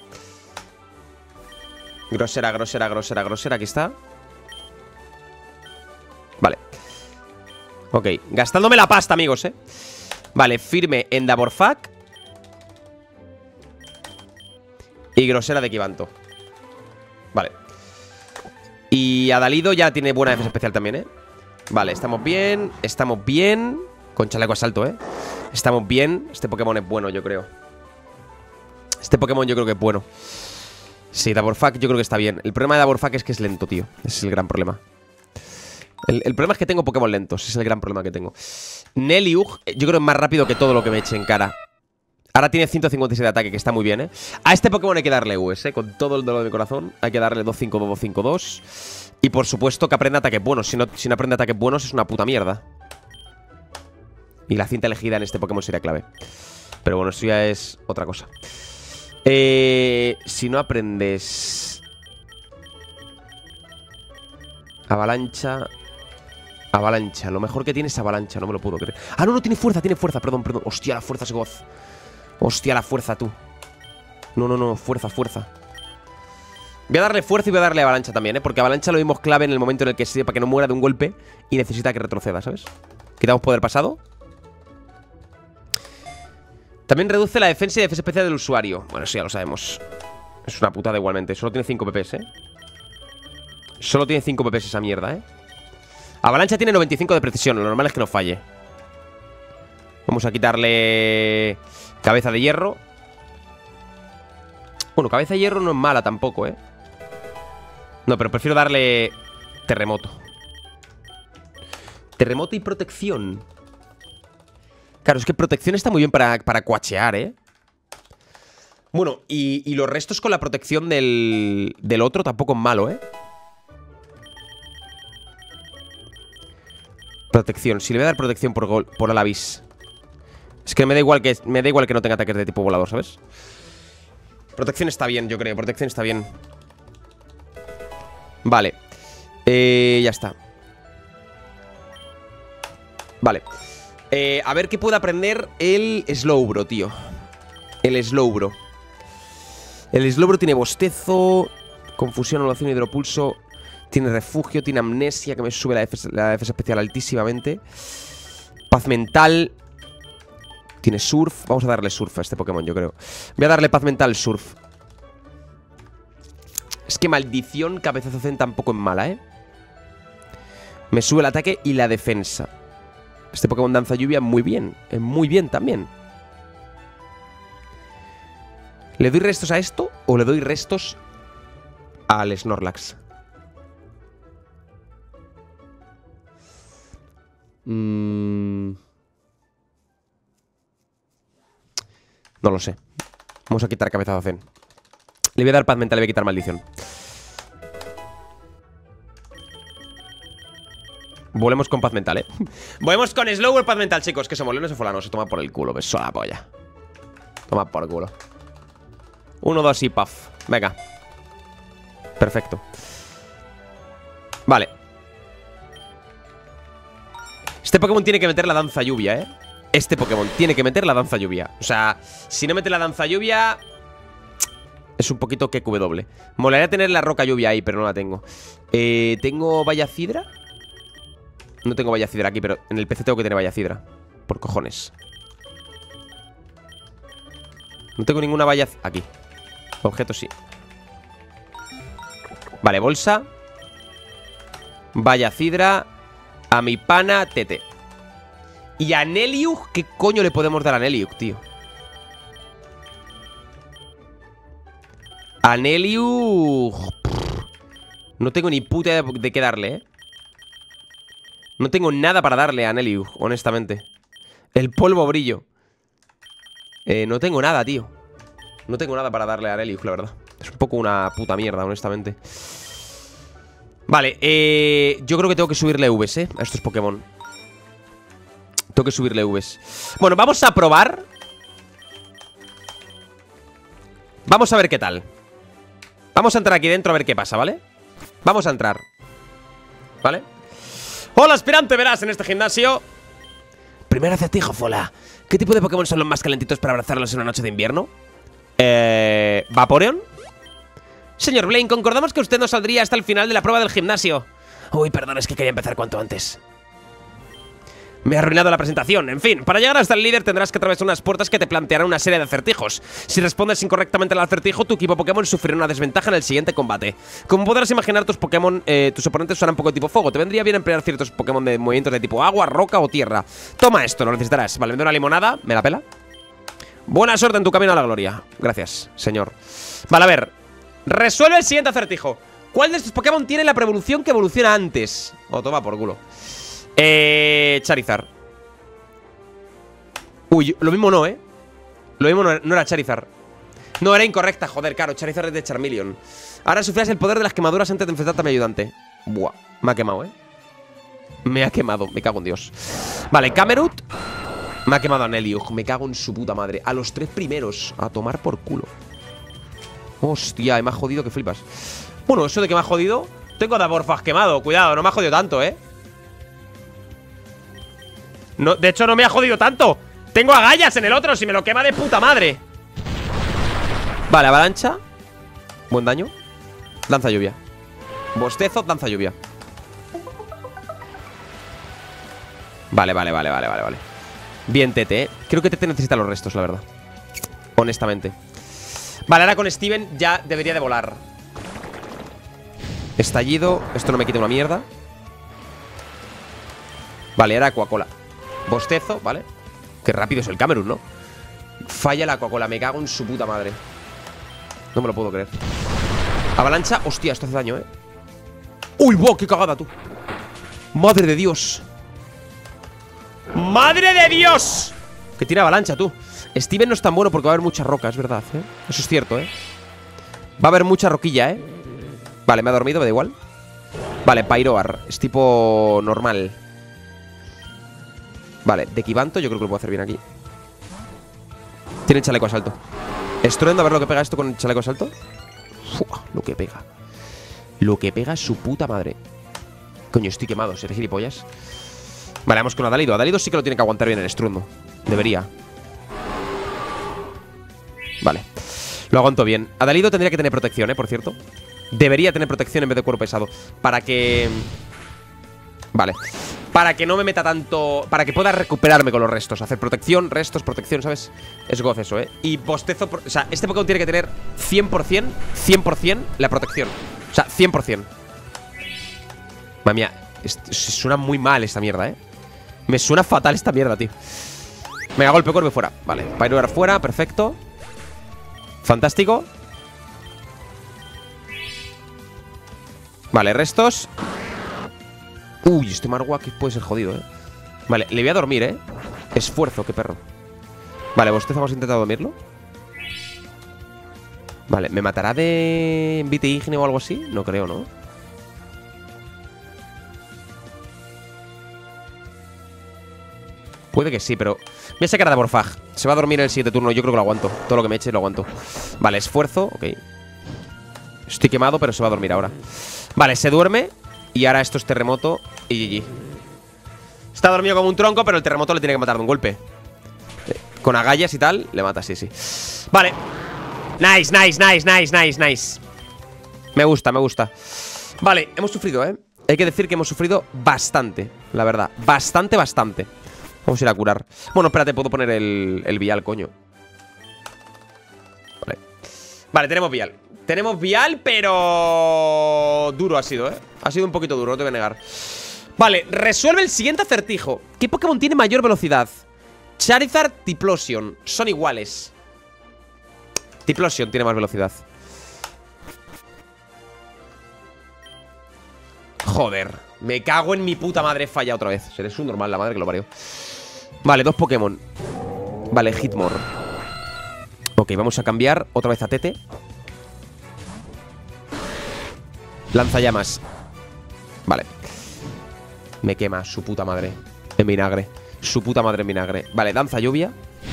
Grosera, grosera, grosera, grosera. Aquí está. Vale. Ok. Gastándome la pasta, amigos, Vale, firme en Daborfak. Y grosera de Dequivanto. Vale. Y Adalido ya tiene buena defensa especial también, Vale, estamos bien. Estamos bien. Con chaleco a salto, Estamos bien. Este Pokémon es bueno, yo creo. Este Pokémon yo creo que es bueno. Sí, Daborfak yo creo que está bien. El problema de Daborfak es que es lento, tío. Ese es el gran problema. El problema es que tengo Pokémon lentos. Ese es el gran problema que tengo. Neliug, yo creo que es más rápido que todo lo que me eche en cara. Ahora tiene 156 de ataque, que está muy bien, A este Pokémon hay que darle US, Con todo el dolor de mi corazón. Hay que darle 252, 252. Y por supuesto que aprenda ataques buenos. Si no aprende ataques buenos es una puta mierda. Y la cinta elegida en este Pokémon sería clave. Pero bueno, eso ya es otra cosa. Si no aprendes... Avalancha... Avalancha, lo mejor que tiene es avalancha, no me lo puedo creer. Ah, no, tiene fuerza, perdón. Hostia, la fuerza es goz. Hostia, la fuerza, tú. No, fuerza. Voy a darle fuerza y voy a darle avalancha también, Porque avalancha lo vimos clave en el momento en el que sepa que no muera de un golpe y necesita que retroceda, ¿sabes? Quitamos poder pasado. También reduce la defensa y defensa especial del usuario. Bueno, eso ya lo sabemos. Es una putada igualmente. Solo tiene 5 PPs, Solo tiene 5 PPs esa mierda, Avalancha tiene 95 de precisión. Lo normal es que no falle. Vamos a quitarle cabeza de hierro. Bueno, cabeza de hierro no es mala tampoco, No, pero prefiero darle terremoto. Terremoto y protección. Claro, es que protección está muy bien para cuachear, Bueno, y los restos con la protección del otro tampoco es malo, Protección. Si le voy a dar protección por Alavis. Es que me da igual que no tenga ataques de tipo volador, ¿sabes? Protección está bien, yo creo. Protección está bien. Vale. Ya está. Vale. A ver qué puede aprender el Slowbro, tío. El Slowbro. El Slowbro tiene bostezo, confusión, anulación, hidropulso. Tiene refugio, tiene amnesia, que me sube la defensa especial altísimamente. Paz mental. Tiene surf. Vamos a darle surf a este Pokémon, yo creo. Voy a darle paz mental, surf. Es que maldición, cabezazo zen tampoco es mala, Me sube el ataque y la defensa. Este Pokémon danza lluvia muy bien. Es muy bien también. ¿Le doy restos a esto o le doy restos al Snorlax? No lo sé. Vamos a quitar cabezazo zen. Le voy a dar paz mental, le voy a quitar maldición. Volvemos con paz mental, Volvemos con Slower paz mental, chicos. Que somos leones o folanos. Se toma por el culo, beso a la polla. Toma por el culo. 1, 2 y puff. Venga. Perfecto. Vale. Este Pokémon tiene que meter la danza lluvia, Este Pokémon tiene que meter la danza lluvia. O sea, si no mete la danza lluvia, es un poquito que QW. Molaría tener la roca lluvia ahí, pero no la tengo. ¿Tengo valla cidra? No tengo valla cidra aquí, pero en el PC tengo que tener valla cidra. Por cojones. No tengo ninguna valla... Aquí. Objeto sí. Vale, bolsa. Valla cidra. A mi pana Tete. Y a Neliug, ¿qué coño le podemos dar a Neliug, tío? Aneliu. No tengo ni puta idea de qué darle, ¿eh? No tengo nada para darle a Aneliu, honestamente. El polvo brillo. No tengo nada, tío. No tengo nada para darle a Aneliu, la verdad. Es un poco una puta mierda, honestamente. Vale, yo creo que tengo que subirle Vs, a estos Pokémon. Tengo que subirle Vs. Bueno, vamos a probar. Vamos a ver qué tal. Vamos a entrar aquí dentro a ver qué pasa, ¿vale? Vamos a entrar. ¿Vale? Hola, aspirante, verás en este gimnasio. Primer acertijo, Fola. ¿Qué tipo de Pokémon son los más calentitos para abrazarlos en una noche de invierno? ¿Vaporeon? Señor Blaine, concordamos que usted no saldría hasta el final de la prueba del gimnasio. Uy, perdón, es que quería empezar cuanto antes. Me ha arruinado la presentación. En fin, para llegar hasta el líder tendrás que atravesar unas puertas que te plantearán una serie de acertijos. Si respondes incorrectamente al acertijo, tu equipo Pokémon sufrirá una desventaja en el siguiente combate. Como podrás imaginar, tus oponentes usarán un poco de tipo fuego. Te vendría bien emplear ciertos Pokémon de movimientos de tipo agua, roca o tierra. Toma esto, lo necesitarás. Vale, me doy una limonada. ¿Me la pela? Buena suerte en tu camino a la gloria. Gracias, señor. Vale, a ver. Resuelve el siguiente acertijo. ¿Cuál de estos Pokémon tiene la preevolución que evoluciona antes? Oh, toma por culo. Charizard. Uy, lo mismo no, ¿eh? Lo mismo no era Charizard. No, era incorrecta, joder, claro. Charizard es de Charmeleon. Ahora sufrirás el poder de las quemaduras antes de enfrentarte a mi ayudante. Buah, me ha quemado, ¿eh? Me ha quemado, me cago en Dios. Vale, Camerut. Me ha quemado a Aneliu, me cago en su puta madre. A los 3 primeros, a tomar por culo. Hostia, me ha jodido que flipas. Bueno, eso de que me ha jodido. Tengo a Daborfag quemado, cuidado, no me ha jodido tanto, ¿eh? No, de hecho no me ha jodido tanto. Tengo agallas en el otro, si me lo quema de puta madre. Vale, avalancha. Buen daño. Lanza lluvia. Bostezo, lanza lluvia. Vale. Bien, Tete, ¿eh? Creo que Tete necesita los restos, la verdad. Honestamente. Vale, ahora con Steven ya debería de volar. Estallido. Esto no me quita una mierda. Vale, ahora Aquacola. Bostezo, ¿vale? Qué rápido es el Camerun, ¿no? Falla la Aquacola, me cago en su puta madre. No me lo puedo creer. Avalancha, hostia, esto hace daño, ¿eh? ¡Uy, wow! ¡Qué cagada, tú! ¡Madre de Dios! ¡Madre de Dios! Que tira avalancha, tú. Steven no es tan bueno porque va a haber mucha roca, es verdad, ¿eh? Eso es cierto, ¿eh? Va a haber mucha roquilla, ¿eh? Vale, me ha dormido, me da igual. Vale, Pyroar, es tipo normal. Vale, de Kibanto yo creo que lo puedo hacer bien aquí. Tiene chaleco a salto. Estruendo, a ver lo que pega esto con el chaleco a salto. Uf, lo que pega. Lo que pega es su puta madre. Coño, estoy quemado, ¿seré gilipollas? Vale, vamos con Adalido. Adalido sí que lo tiene que aguantar bien el estruendo. Debería. Vale, lo aguanto bien. Adalido tendría que tener protección, por cierto. Debería tener protección en vez de cuerpo pesado. Para que... Vale. Para que no me meta tanto... Para que pueda recuperarme con los restos. Hacer protección, restos, protección, ¿sabes? Es goz eso, ¿eh? Y bostezo... O sea, este Pokémon tiene que tener 100% la protección. O sea, 100%. Madre mía, suena muy mal esta mierda, ¿eh? Me suena fatal esta mierda, tío. Mega golpe, cuerpo fuera. Vale, Pyroar fuera, perfecto. Fantástico. Vale, restos. Uy, este Marowak puede ser jodido, ¿eh? Vale, le voy a dormir, ¿eh? Esfuerzo, qué perro. Vale, bostezo, vamos a intentar dormirlo. Vale, ¿me matará de envite ígneo o algo así? No creo, ¿no? Puede que sí, pero... Voy a sacar a Daborfag. Se va a dormir en el siguiente turno, yo creo que lo aguanto. Todo lo que me eche lo aguanto. Vale, esfuerzo, ok. Estoy quemado, pero se va a dormir ahora. Vale, se duerme. Y ahora esto es terremoto y GG. Está dormido como un tronco, pero el terremoto le tiene que matar de un golpe. Con agallas y tal, le mata, sí. Vale. Nice. Me gusta. Vale, hemos sufrido, ¿eh? Hay que decir que hemos sufrido bastante, la verdad. Bastante. Vamos a ir a curar. Bueno, espérate, puedo poner el vial, coño. Vale, tenemos vial. Tenemos vial, pero... Duro ha sido, ¿eh? Ha sido un poquito duro, no te voy a negar. Vale, resuelve el siguiente acertijo. ¿Qué Pokémon tiene mayor velocidad? Charizard, Typhlosion. Son iguales. Typhlosion tiene más velocidad. Joder, me cago en mi puta madre. Falla otra vez. Seré su normal, la madre que lo parió. Vale, 2 Pokémon. Vale, Hitmore. Ok, vamos a cambiar otra vez a Tete. Lanzallamas. Vale. Me quema su puta madre en vinagre. Su puta madre en vinagre. Vale, danza lluvia.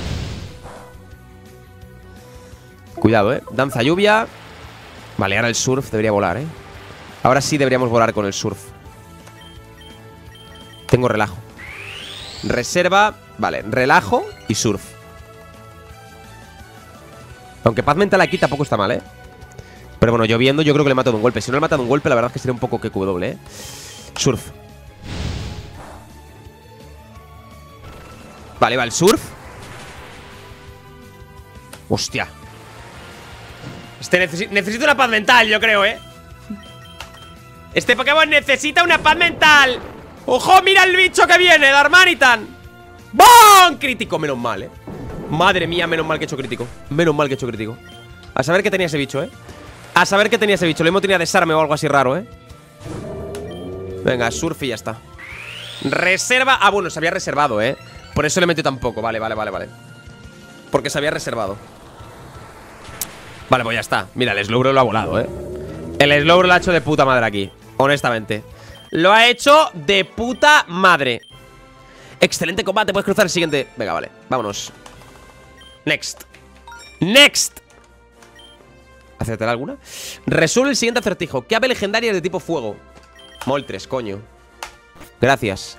Cuidado, danza lluvia. Vale, ahora el surf debería volar, Ahora sí deberíamos volar con el surf. Tengo relajo. Reserva. Vale, relajo y surf. Aunque paz mental aquí tampoco está mal, Pero bueno, lloviendo yo creo que le he matado de un golpe. Si no le he matado de un golpe, la verdad es que sería un poco QW, Surf. Vale, va el surf. Hostia. Necesito una paz mental, yo creo, Este Pokémon necesita una paz mental. ¡Ojo! ¡Mira el bicho que viene! ¡Darmanitan! ¡Bom! Crítico, menos mal, Madre mía, menos mal que he hecho crítico. Menos mal que he hecho crítico. A saber que tenía ese bicho, A saber que tenía ese bicho. Lo mismo tenía desarme o algo así raro, Venga, surf y ya está. Reserva. Ah, bueno, se había reservado, Por eso le metió tan poco. Vale. Porque se había reservado. Vale, pues ya está. Mira, el Slowbro lo ha volado, El Slowbro lo ha hecho de puta madre aquí. Honestamente. Lo ha hecho de puta madre. Excelente combate. Puedes cruzar el siguiente. Venga, vale. Vámonos. Next. ¿Acertará alguna? Resuelve el siguiente acertijo. ¿Qué ave legendaria es de tipo fuego? Moltres, coño. Gracias.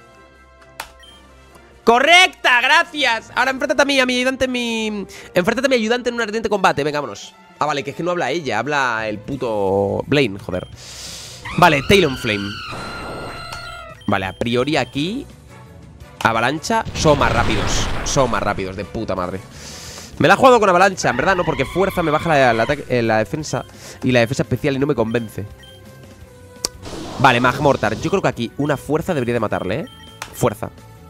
¡Correcta! ¡Gracias! Ahora enfréntate a mi ayudante enfréntate a mi ayudante en un ardiente combate. Venga, vámonos. Ah, vale, que es que no habla ella. Habla el puto Blaine, joder. Vale, Talonflame. Vale, a priori aquí avalancha. Son más rápidos, de puta madre. Me la he jugado con avalancha, en verdad no, porque fuerza me baja la defensa. Y la defensa especial y no me convence. Vale, Magmortar. Yo creo que aquí una fuerza debería de matarle, Fuerza.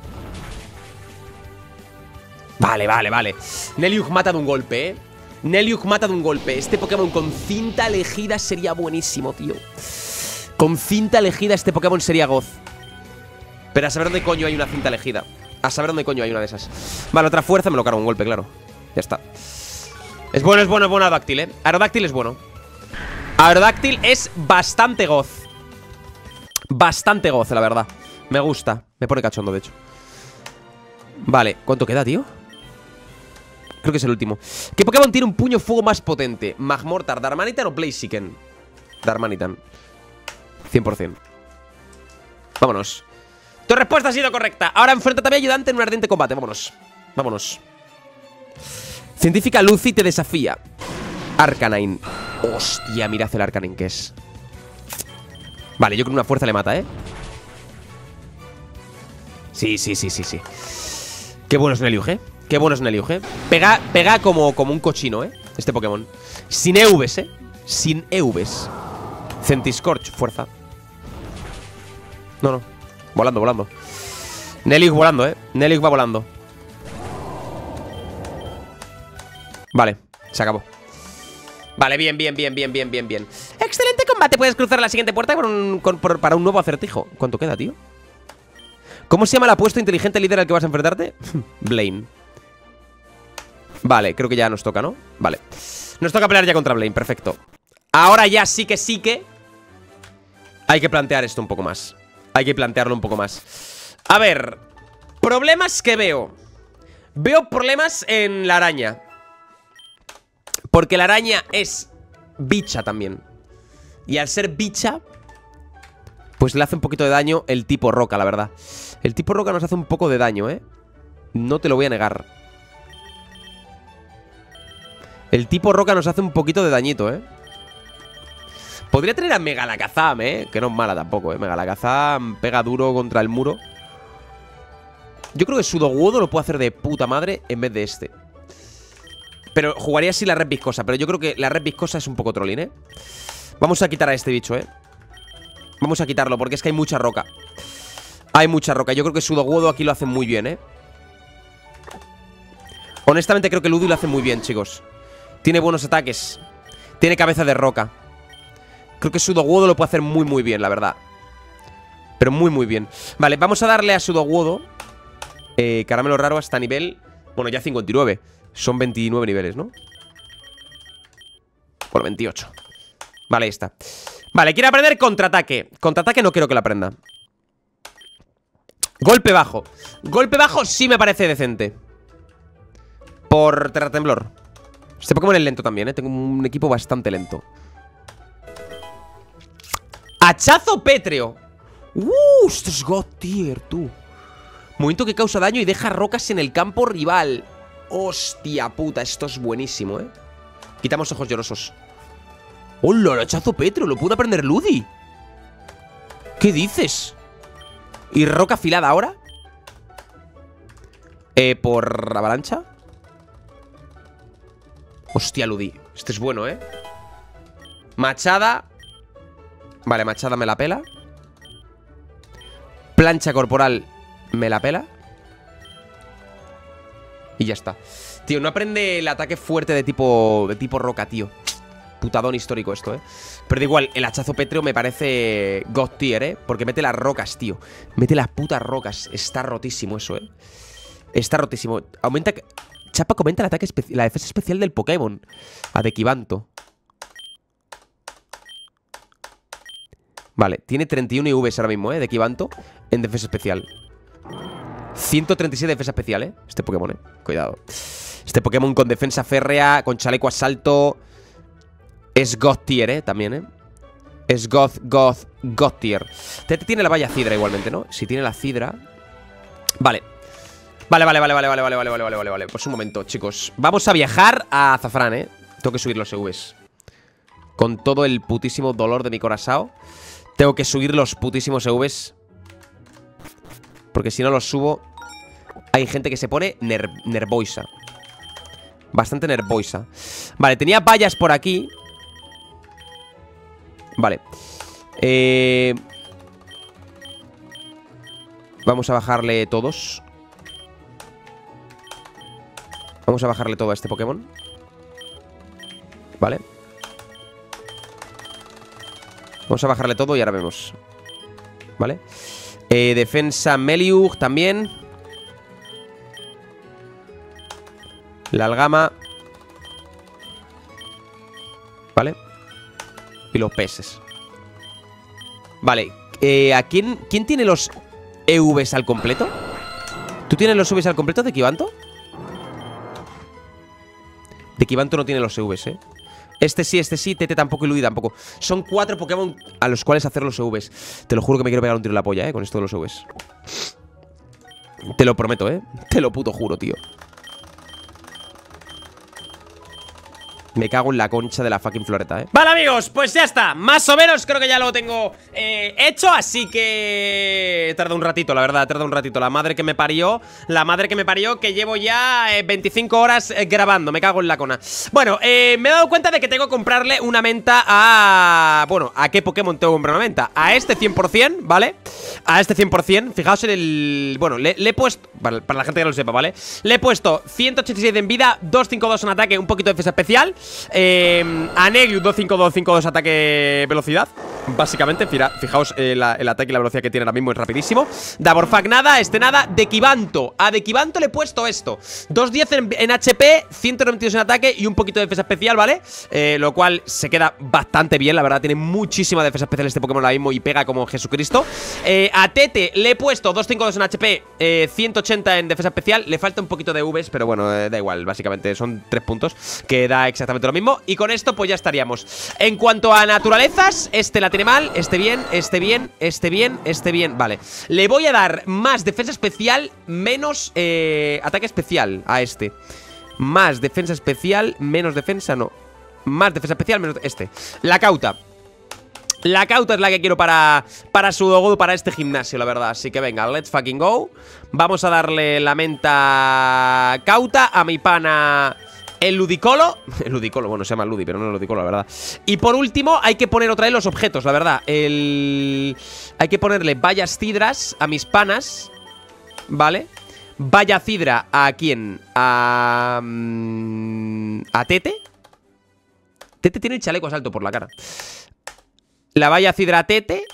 Vale. Neliuk mata de un golpe, Neliuk mata de un golpe. Este Pokémon con cinta elegida sería buenísimo, tío. Con cinta elegida este Pokémon sería Goz. Pero a saber dónde coño hay una cinta elegida. A saber dónde coño hay una de esas. Vale, otra fuerza, me lo cargo un golpe, claro. Ya está. Es bueno Aerodáctil, Aerodáctil es bueno. Aerodáctil es bastante Goz. Bastante Goz, la verdad. Me gusta, me pone cachondo, de hecho. Vale, ¿cuánto queda, tío? Creo que es el último. ¿Qué Pokémon tiene un puño fuego más potente? ¿Magmortar, Darmanitan o Blaziken? Darmanitan 100%. Vámonos. Tu respuesta ha sido correcta. Ahora enfréntate a mi ayudante en un ardiente combate. Vámonos. Científica Lucy te desafía. Arcanine. Hostia, mirad el Arcanine que es. Vale, yo con una fuerza le mata, Sí. Qué bueno es Neliug, Qué bueno es Neliug, Pega como un cochino, este Pokémon. Sin EVs, Sin EVs. Centiscorch, fuerza. No. Volando. Neliug volando, Neliug va volando. Vale, se acabó. Vale, bien. Excelente combate. Puedes cruzar la siguiente puerta para un nuevo acertijo. ¿Cuánto queda, tío? ¿Cómo se llama el apuesto inteligente líder al que vas a enfrentarte? Blaine. Vale, creo que ya nos toca, ¿no? Vale. Nos toca pelear ya contra Blaine, perfecto. Ahora ya sí que hay que plantear esto un poco más. Hay que plantearlo un poco más. A ver, problemas que veo. Veo problemas en la araña. Porque la araña es bicha también. Y al ser bicha, pues le hace un poquito de daño el tipo roca, la verdad. El tipo roca nos hace un poco de daño, No te lo voy a negar. El tipo roca nos hace un poquito de dañito, Podría tener a Megalakazam, que no es mala tampoco, Megalakazam pega duro contra el muro. Yo creo que Sudowoodo lo puedo hacer de puta madre en vez de este. Pero jugaría así la red viscosa. Pero yo creo que la red viscosa es un poco trolling, Vamos a quitar a este bicho, Vamos a quitarlo porque es que hay mucha roca. Hay mucha roca. Yo creo que Sudowoodo aquí lo hace muy bien, Honestamente creo que Ludwig lo hace muy bien, chicos. Tiene buenos ataques. Tiene cabeza de roca. Creo que Sudowoodo lo puede hacer muy bien, la verdad. Pero muy, muy bien. Vale, vamos a darle a Sudowoodo caramelo raro hasta nivel... Bueno, ya 59. Son 29 niveles, ¿no? Bueno, 28. Vale, ahí está. Vale, quiere aprender contraataque. Contraataque no quiero que lo aprenda. Golpe bajo. Golpe bajo sí me parece decente. Por terratemblor. Este Pokémon es lento también, ¿eh? Tengo un equipo bastante lento. Hachazo pétreo. Esto es God tier, tú. Movimiento que causa daño y deja rocas en el campo rival. Hostia puta, esto es buenísimo, ¿eh? Quitamos ojos llorosos. ¡Hola, el hachazo pétreo! ¡Lo pudo aprender Ludi! ¿Qué dices? ¿Y roca afilada ahora? ¿Por avalancha? Hostia, Ludi. Este es bueno, ¿eh? Machada. Vale, machada me la pela. Plancha corporal me la pela. Y ya está. Tío, no aprende el ataque fuerte de tipo roca, tío. Putadón histórico esto, ¿eh? Pero da igual, el hachazo pétreo me parece God tier, ¿eh? Porque mete las rocas, tío. Mete las putas rocas. Está rotísimo eso, ¿eh? Está rotísimo. Aumenta... Chapa comenta el ataque la defensa especial del Pokémon. A Dequivanto. Vale, tiene 31 IVs ahora mismo, Dequivanto en defensa especial. 137 de defensa especial, este Pokémon, cuidado. Este Pokémon con defensa férrea, con chaleco asalto. Es God tier, también, Es God tier. Tete tiene la valla Cidra igualmente, ¿no? Si tiene la Cidra. Vale. Vale. Pues un momento, chicos. Vamos a viajar a Azafrán, Tengo que subir los EVs. Con todo el putísimo dolor de mi corazón. Tengo que subir los putísimos EVs. Porque si no los subo, hay gente que se pone nervosa. Bastante nervosa. Vale, tenía vallas por aquí. Vale. Vamos a bajarle todos. Vamos a bajarle todo a este Pokémon. Vale. Vamos a bajarle todo y ahora vemos. Vale. Defensa Meliug también. La Algama. Vale. Y los peces. Vale. ¿Quién tiene los EVs al completo? ¿Tú tienes los EVs al completo de Dequivanto? Dequivanto no tiene los EVs, Este sí, Tete tampoco y Ludi tampoco. Son 4 Pokémon a los cuales hacer los EVs. Te lo juro que me quiero pegar un tiro en la polla, con esto de los EVs. Te lo prometo, Te lo puto juro, tío. Me cago en la concha de la fucking floreta, Vale, amigos, pues ya está. Más o menos creo que ya lo tengo hecho. Así que... Tarda un ratito, la verdad, tarda un ratito. La madre que me parió. La madre que me parió, que llevo ya 25 horas grabando. Me cago en la cona. Bueno, me he dado cuenta de que tengo que comprarle una menta a... Bueno, ¿a qué Pokémon tengo que comprar una menta? A este 100%, ¿vale? A este 100%. Fijaos en el... Bueno, le he puesto... Para la gente que no lo sepa, ¿vale? Le he puesto 186 en vida, 252 en ataque, un poquito de defensa especial. A Neglu 252 ataque velocidad. Básicamente, fijaos el ataque y la velocidad que tiene ahora mismo, es rapidísimo. Daborfag nada, nada. Dequivanto, a Dequivanto le he puesto esto 210 en HP, 192 en ataque y un poquito de defensa especial, ¿vale? Lo cual se queda bastante bien, la verdad. Tiene muchísima defensa especial este Pokémon ahora mismo y pega como Jesucristo. A Tete le he puesto 252 en HP, 180 en defensa especial. Le falta un poquito de Vs, pero bueno, da igual. Básicamente son 3 puntos, que da exactamente lo mismo. Y con esto pues ya estaríamos. En cuanto a naturalezas, este la tiene mal, este bien, este bien, este bien, este bien. Vale, le voy a dar más defensa especial, menos ataque especial a este. Más defensa especial, menos defensa, no. Más defensa especial, menos este. La Cauta. La Cauta es la que quiero para Sudowoodo, para este gimnasio, la verdad. Así que venga, let's fucking go. Vamos a darle la menta Cauta a mi pana el Ludicolo. El Ludicolo, bueno, se llama Ludi, pero no el Ludicolo, la verdad. Y por último, hay que poner otra vez los objetos, la verdad. Hay que ponerle vallas cidras a mis panas, ¿vale? Valla cidra a quién? A Tete. Tete tiene el chaleco asalto por la cara. La valla cidra a Tete.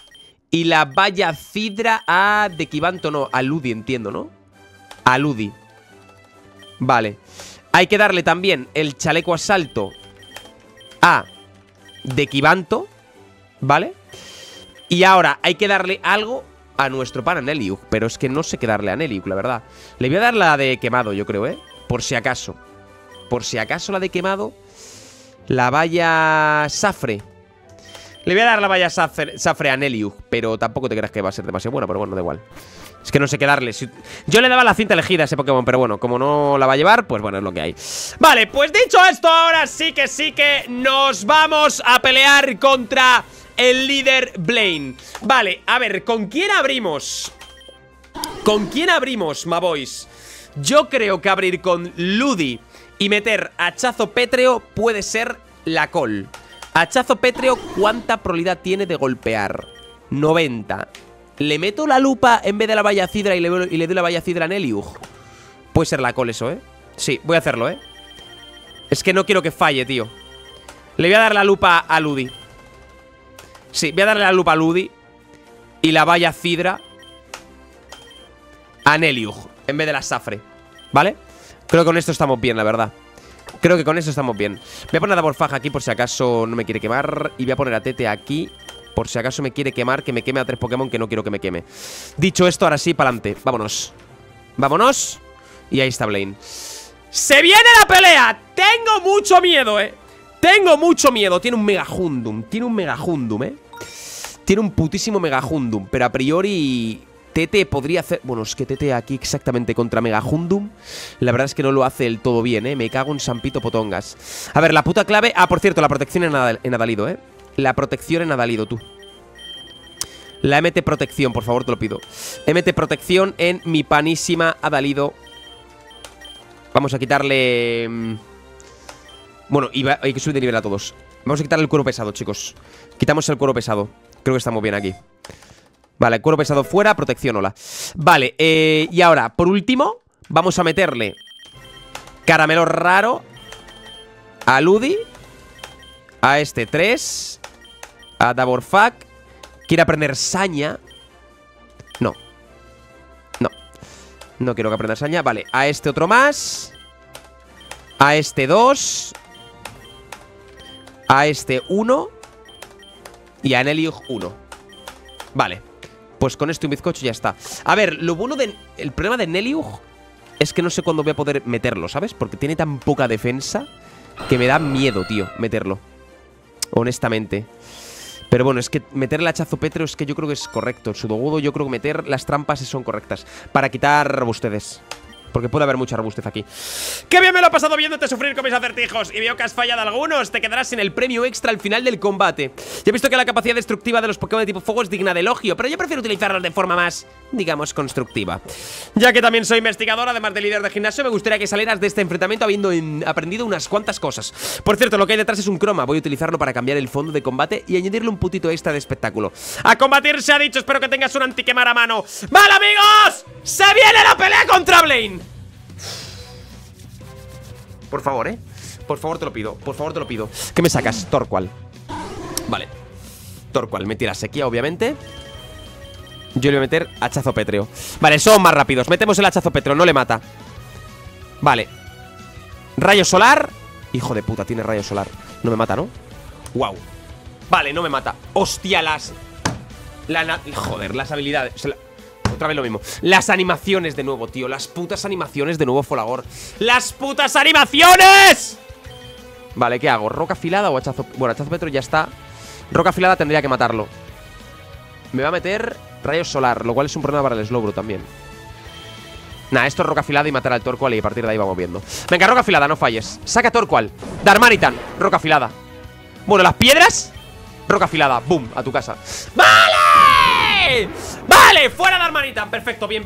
Y la valla cidra a Dequivanto, no, a Ludi, entiendo, ¿no? A Ludi. Vale. Hay que darle también el chaleco asalto a Dequivanto, ¿vale? Y ahora hay que darle algo a nuestro pana Neliuk. Pero es que no sé qué darle a Neliuk, la verdad. Le voy a dar la de quemado, yo creo, ¿eh? Por si acaso. Por si acaso la de quemado. La valla Safre. Le voy a dar la valla Safre a Neliuk, pero tampoco te creas que va a ser demasiado buena, pero bueno, da igual. Es que no sé qué darle. Yo le daba la cinta elegida a ese Pokémon, pero bueno, como no la va a llevar, pues bueno, es lo que hay. Vale, pues dicho esto, ahora sí que nos vamos a pelear contra el líder Blaine. Vale, a ver, ¿con quién abrimos? ¿Con quién abrimos, Maboys? Yo creo que abrir con Ludi y meter hachazo pétreo puede ser la col. Hachazo pétreo, ¿cuánta probabilidad tiene de golpear? 90. ¿Le meto la lupa en vez de la valla cidra y le doy la valla cidra a Neliuk? Puede ser la col eso, ¿eh? Sí, voy a hacerlo, ¿eh? Es que no quiero que falle, tío. Le voy a dar la lupa a Ludi. Sí, voy a darle la lupa a Ludi y la valla cidra a Neliuk en vez de la Safre, ¿vale? Creo que con esto estamos bien, la verdad. Creo que con eso estamos bien. Voy a poner a Borfaja aquí por si acaso no me quiere quemar. Y voy a poner a Tete aquí por si acaso me quiere quemar, que me queme a 3 Pokémon que no quiero que me queme. Dicho esto, ahora sí, para adelante. Vámonos. Vámonos. Y ahí está Blaine. ¡Se viene la pelea! Tengo mucho miedo, Tengo mucho miedo. Tiene un Megahundum. Tiene un Megahundum, Tiene un putísimo Megahundum. Pero a priori Tete podría hacer... Bueno, es que Tete aquí exactamente contra Megahundum, la verdad es que no lo hace del todo bien, Me cago en Sampito Potongas. A ver, la puta clave... Ah, por cierto, la protección en Adalido, La protección en Adalido, tú. La MT protección, por favor, te lo pido. MT protección en mi panísima Adalido. Vamos a quitarle... Bueno, hay que subir de nivel a todos. Vamos a quitarle el cuero pesado, chicos. Quitamos el cuero pesado. Creo que estamos bien aquí. Vale, cuero pesado fuera, protección, hola. Vale, y ahora, por último, vamos a meterle caramelo raro a Ludi, a este 3, a Daborfak. Quiere aprender saña. No. No. No quiero que aprenda saña. Vale, a este otro más. A este 2. A este 1. Y a Neliuk 1. Vale. Pues con esto y un bizcocho ya está. A ver, lo bueno del... El problema de Neliuk es que no sé cuándo voy a poder meterlo, ¿sabes? Porque tiene tan poca defensa que me da miedo, tío, meterlo. Honestamente. Pero bueno, es que meter el hachazo pétreo es que yo creo que es correcto. El Sudowoodo yo creo que meter las trampas son correctas para quitar robusteces. Porque puede haber mucha robustez aquí. ¡Qué bien me lo he pasado viéndote sufrir con mis acertijos! Y veo que has fallado algunos. Te quedarás sin el premio extra al final del combate. Ya he visto que la capacidad destructiva de los Pokémon de tipo fuego es digna de elogio, pero yo prefiero utilizarlos de forma más, digamos, constructiva. Ya que también soy investigador, además de líder de gimnasio, me gustaría que salieras de este enfrentamiento habiendo aprendido unas cuantas cosas. Por cierto, lo que hay detrás es un croma. Voy a utilizarlo para cambiar el fondo de combate y añadirle un putito extra de espectáculo. ¡A combatir se ha dicho! Espero que tengas un antiquemar a mano. ¡Vale, amigos! ¡Se viene la pelea contra Blaine! Por favor, por favor te lo pido. Por favor te lo pido. ¿Qué me sacas? Torqual. Vale. Torqual. Me tira sequía, obviamente. Yo le voy a meter hachazo pétreo. Vale, son más rápidos. Metemos el hachazo pétreo. No le mata. Vale. Rayo solar. Hijo de puta, tiene rayo solar. No me mata, ¿no? Wow. Vale, no me mata. Hostia, joder, las habilidades. Otra vez lo mismo. Las animaciones de nuevo, tío. Las putas animaciones de nuevo, Folagor. ¡Las putas animaciones! Vale, ¿qué hago? ¿Roca afilada o hachazo? Bueno, hachazo pétreo ya está. Roca afilada tendría que matarlo. Me va a meter rayo solar, lo cual es un problema para el Slowbro también. Nah, esto es roca afilada y matar al Torqual y a partir de ahí vamos viendo. Venga, roca afilada, no falles. Saca Torqual. Darmanitan, roca afilada. Bueno, las piedras, roca afilada. Boom, a tu casa. ¡Vale! ¡Vale! Fuera Darmanitan. Perfecto, bien.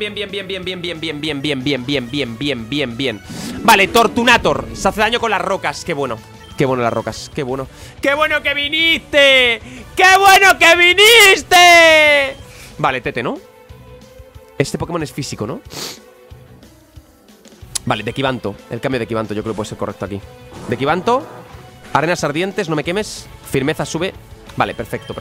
Vale, Tortunator. Se hace daño con las rocas, qué bueno. Qué bueno las rocas, qué bueno. ¡Qué bueno que viniste! ¡Qué bueno que viniste! Vale, Tete, ¿no? Este Pokémon es físico, ¿no? Vale, Dequivanto. El cambio de Dequivanto yo creo que puede ser correcto aquí. Dequivanto. Arenas ardientes, no me quemes. Firmeza sube Vale, perfecto.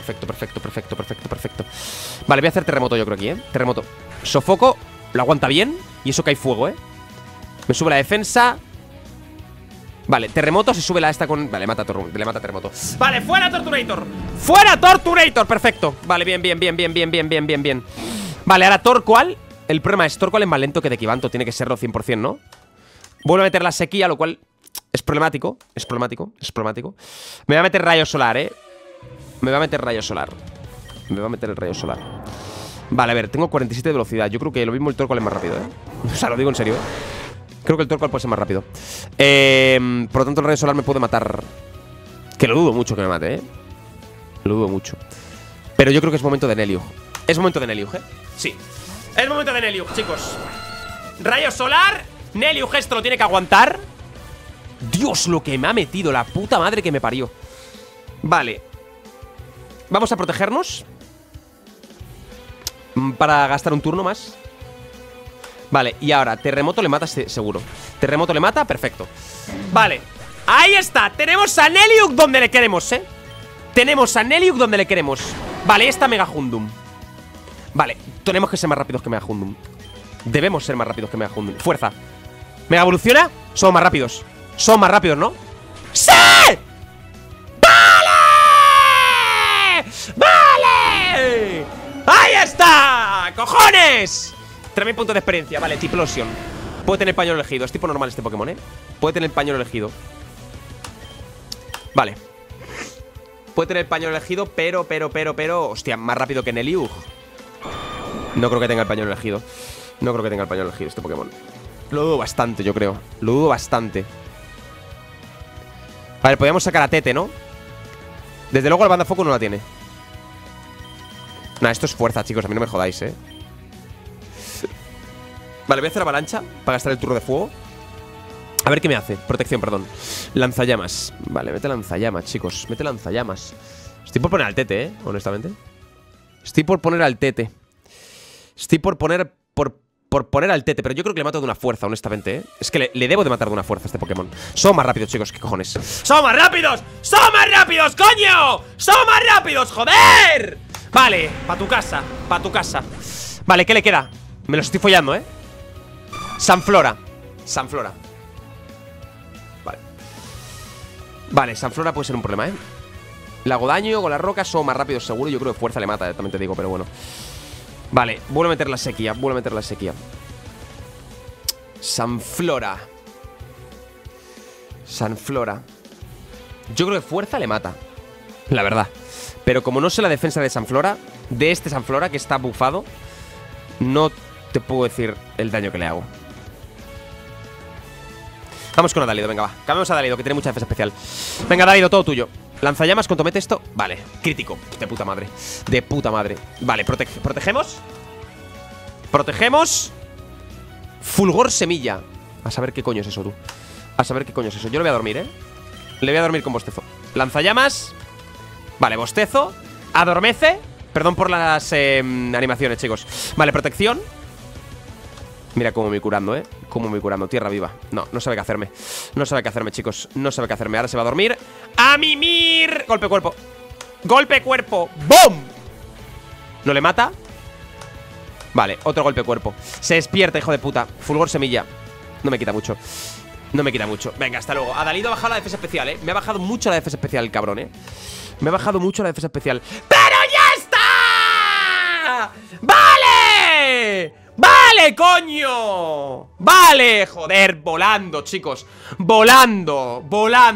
Vale, voy a hacer terremoto yo creo aquí, Terremoto. Sofoco, lo aguanta bien. Y eso que hay fuego, Me sube la defensa. Vale, terremoto, se sube la esta con... Vale, le mata terremoto. Vale, fuera Torturator. ¡Fuera Torturator! Perfecto. Vale, bien. Vale, ahora Torqual. El problema es, Torqual es más lento que de Kivanto. Tiene que serlo 100%, ¿no? Vuelvo a meter la sequía, lo cual es problemático. Me voy a meter rayo solar, Me va a meter el rayo solar. Vale, a ver, tengo 47 de velocidad. Yo creo que lo mismo el Torqual es más rápido, O sea, lo digo en serio, Creo que el Torqual puede ser más rápido. Por lo tanto, el rayo solar me puede matar. Que lo dudo mucho que me mate, Lo dudo mucho. Pero yo creo que es momento de Neliug. Es momento de Neliug, Sí. Es momento de Neliug, chicos. Rayo solar. Neliug esto lo tiene que aguantar. Dios, lo que me ha metido. La puta madre que me parió. Vale. Vamos a protegernos. Para gastar un turno más. Vale, y ahora, terremoto le mata seguro. Terremoto le mata, perfecto. Vale, ahí está. Tenemos a Neliug donde le queremos, Tenemos a Neliug donde le queremos. Vale, esta Mega Hundum. Vale, tenemos que ser más rápidos que Mega Hundum. Debemos ser más rápidos que Mega Hundum. Fuerza. ¿Mega evoluciona? Somos más rápidos. Somos más rápidos, ¿no? ¡Sí! ¡Vale! ¡Vale! ¡Ahí está! ¡Cojones! 3000 puntos de experiencia, vale, Tiplosion. Puede tener pañuelo elegido, es tipo normal este Pokémon, Puede tener pañuelo elegido. Vale. Puede tener pañuelo elegido, pero hostia, más rápido que Neliug. No creo que tenga el pañuelo elegido. Este Pokémon. Lo dudo bastante, yo creo. Vale, podríamos sacar a Tete, ¿no? Desde luego el Banda Foco no la tiene. Nah, esto es fuerza, chicos, a mí no me jodáis, Vale, voy a hacer avalancha para gastar el turno de fuego. A ver qué me hace. Protección, perdón. Lanzallamas. Vale, mete lanzallamas, chicos. Estoy por poner al Tete, honestamente. Por poner al Tete, pero yo creo que le mato de una fuerza, honestamente, Es que le debo de matar de una fuerza a este Pokémon. Somos más rápidos, chicos, ¿qué cojones? ¡Somos más rápidos! ¡Coño! ¡Somos más rápidos, joder! Vale, pa' tu casa. Vale, ¿qué le queda? Me los estoy follando, Sanflora. Vale, Sanflora puede ser un problema, Le hago daño con las rocas, somos más rápidos seguro. Yo creo que fuerza le mata, también te digo, pero bueno. Vale, vuelvo a meter la sequía. Sanflora. Yo creo que fuerza le mata, la verdad. Pero como no sé la defensa de Sanflora, de este Sanflora que está bufado, no te puedo decir el daño que le hago. Vamos con Adalido, venga, va. Cambiamos a Adalido, que tiene mucha defensa especial. Venga, Adalido, todo tuyo. Lanzallamas, ¿cuánto mete esto? Vale, crítico, de puta madre. Vale, protegemos. Fulgor semilla. A saber qué coño es eso, tú. Yo le voy a dormir, Le voy a dormir con bostezo. Lanzallamas. Vale, bostezo. Adormece. Perdón por las animaciones, chicos. Vale, protección. Mira cómo me voy curando, Tierra viva. No sabe qué hacerme. Chicos. Ahora se va a dormir. ¡A mimir! Golpe cuerpo. ¡Bum! ¿No le mata? Vale, otro golpe cuerpo. Se despierta, hijo de puta. Fulgor semilla. No me quita mucho. Venga, hasta luego. Adalido ha bajado la defensa especial, Me ha bajado mucho la defensa especial el cabrón, Me ha bajado mucho la defensa especial. ¡Pero ya está! ¡Vale! ¡Vale, coño! ¡Vale! Joder, volando, chicos. Volando,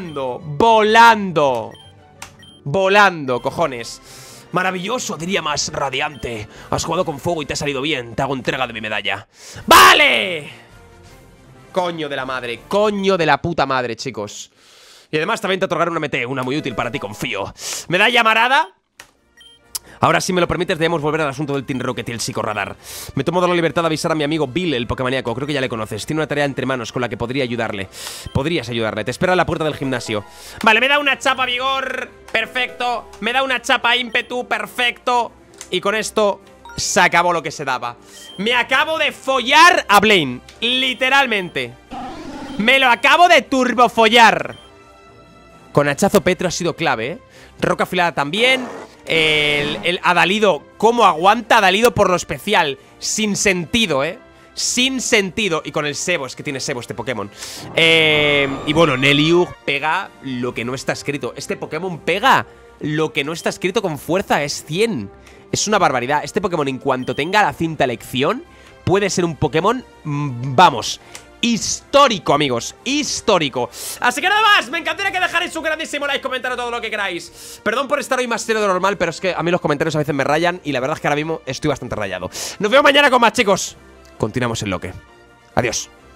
cojones. Maravilloso, diría más radiante. Has jugado con fuego y te ha salido bien. Te hago entrega de mi medalla. ¡Vale! Coño de la madre. Coño de la puta madre, chicos. Y además también te otorgaré una MT, una muy útil para ti, confío. Medalla marada. Ahora, si me lo permites, debemos volver al asunto del Team Rocket y el psicorradar. Me tomo la libertad de avisar a mi amigo Bill, el Pokémoníaco. Creo que ya le conoces. Tiene una tarea entre manos con la que podrías ayudarle. Te espera a la puerta del gimnasio. Vale, me da una chapa vigor. Perfecto. Me da una chapa ímpetu. Perfecto. Y con esto se acabó lo que se daba. Me acabo de follar a Blaine. Literalmente. Me lo acabo de turbofollar. Con hachazo Petro ha sido clave, ¿eh? Roca afilada también. El Adalido, ¿cómo aguanta Adalido por lo especial? Sin sentido, ¿eh? Sin sentido. Y con el Sebo, es que tiene Sebo este Pokémon. Y bueno, Neliug pega lo que no está escrito. Este Pokémon pega lo que no está escrito con fuerza, es 100. Es una barbaridad. Este Pokémon, en cuanto tenga la cinta lección, puede ser un Pokémon, vamos, histórico, amigos, histórico. Así que nada más, me encantaría que dejarais un grandísimo like, comentario, todo lo que queráis. Perdón por estar hoy más serio de lo normal, pero es que a mí los comentarios a veces me rayan y la verdad es que ahora mismo estoy bastante rayado. Nos vemos mañana con más, chicos. Continuamos en Loque. Adiós.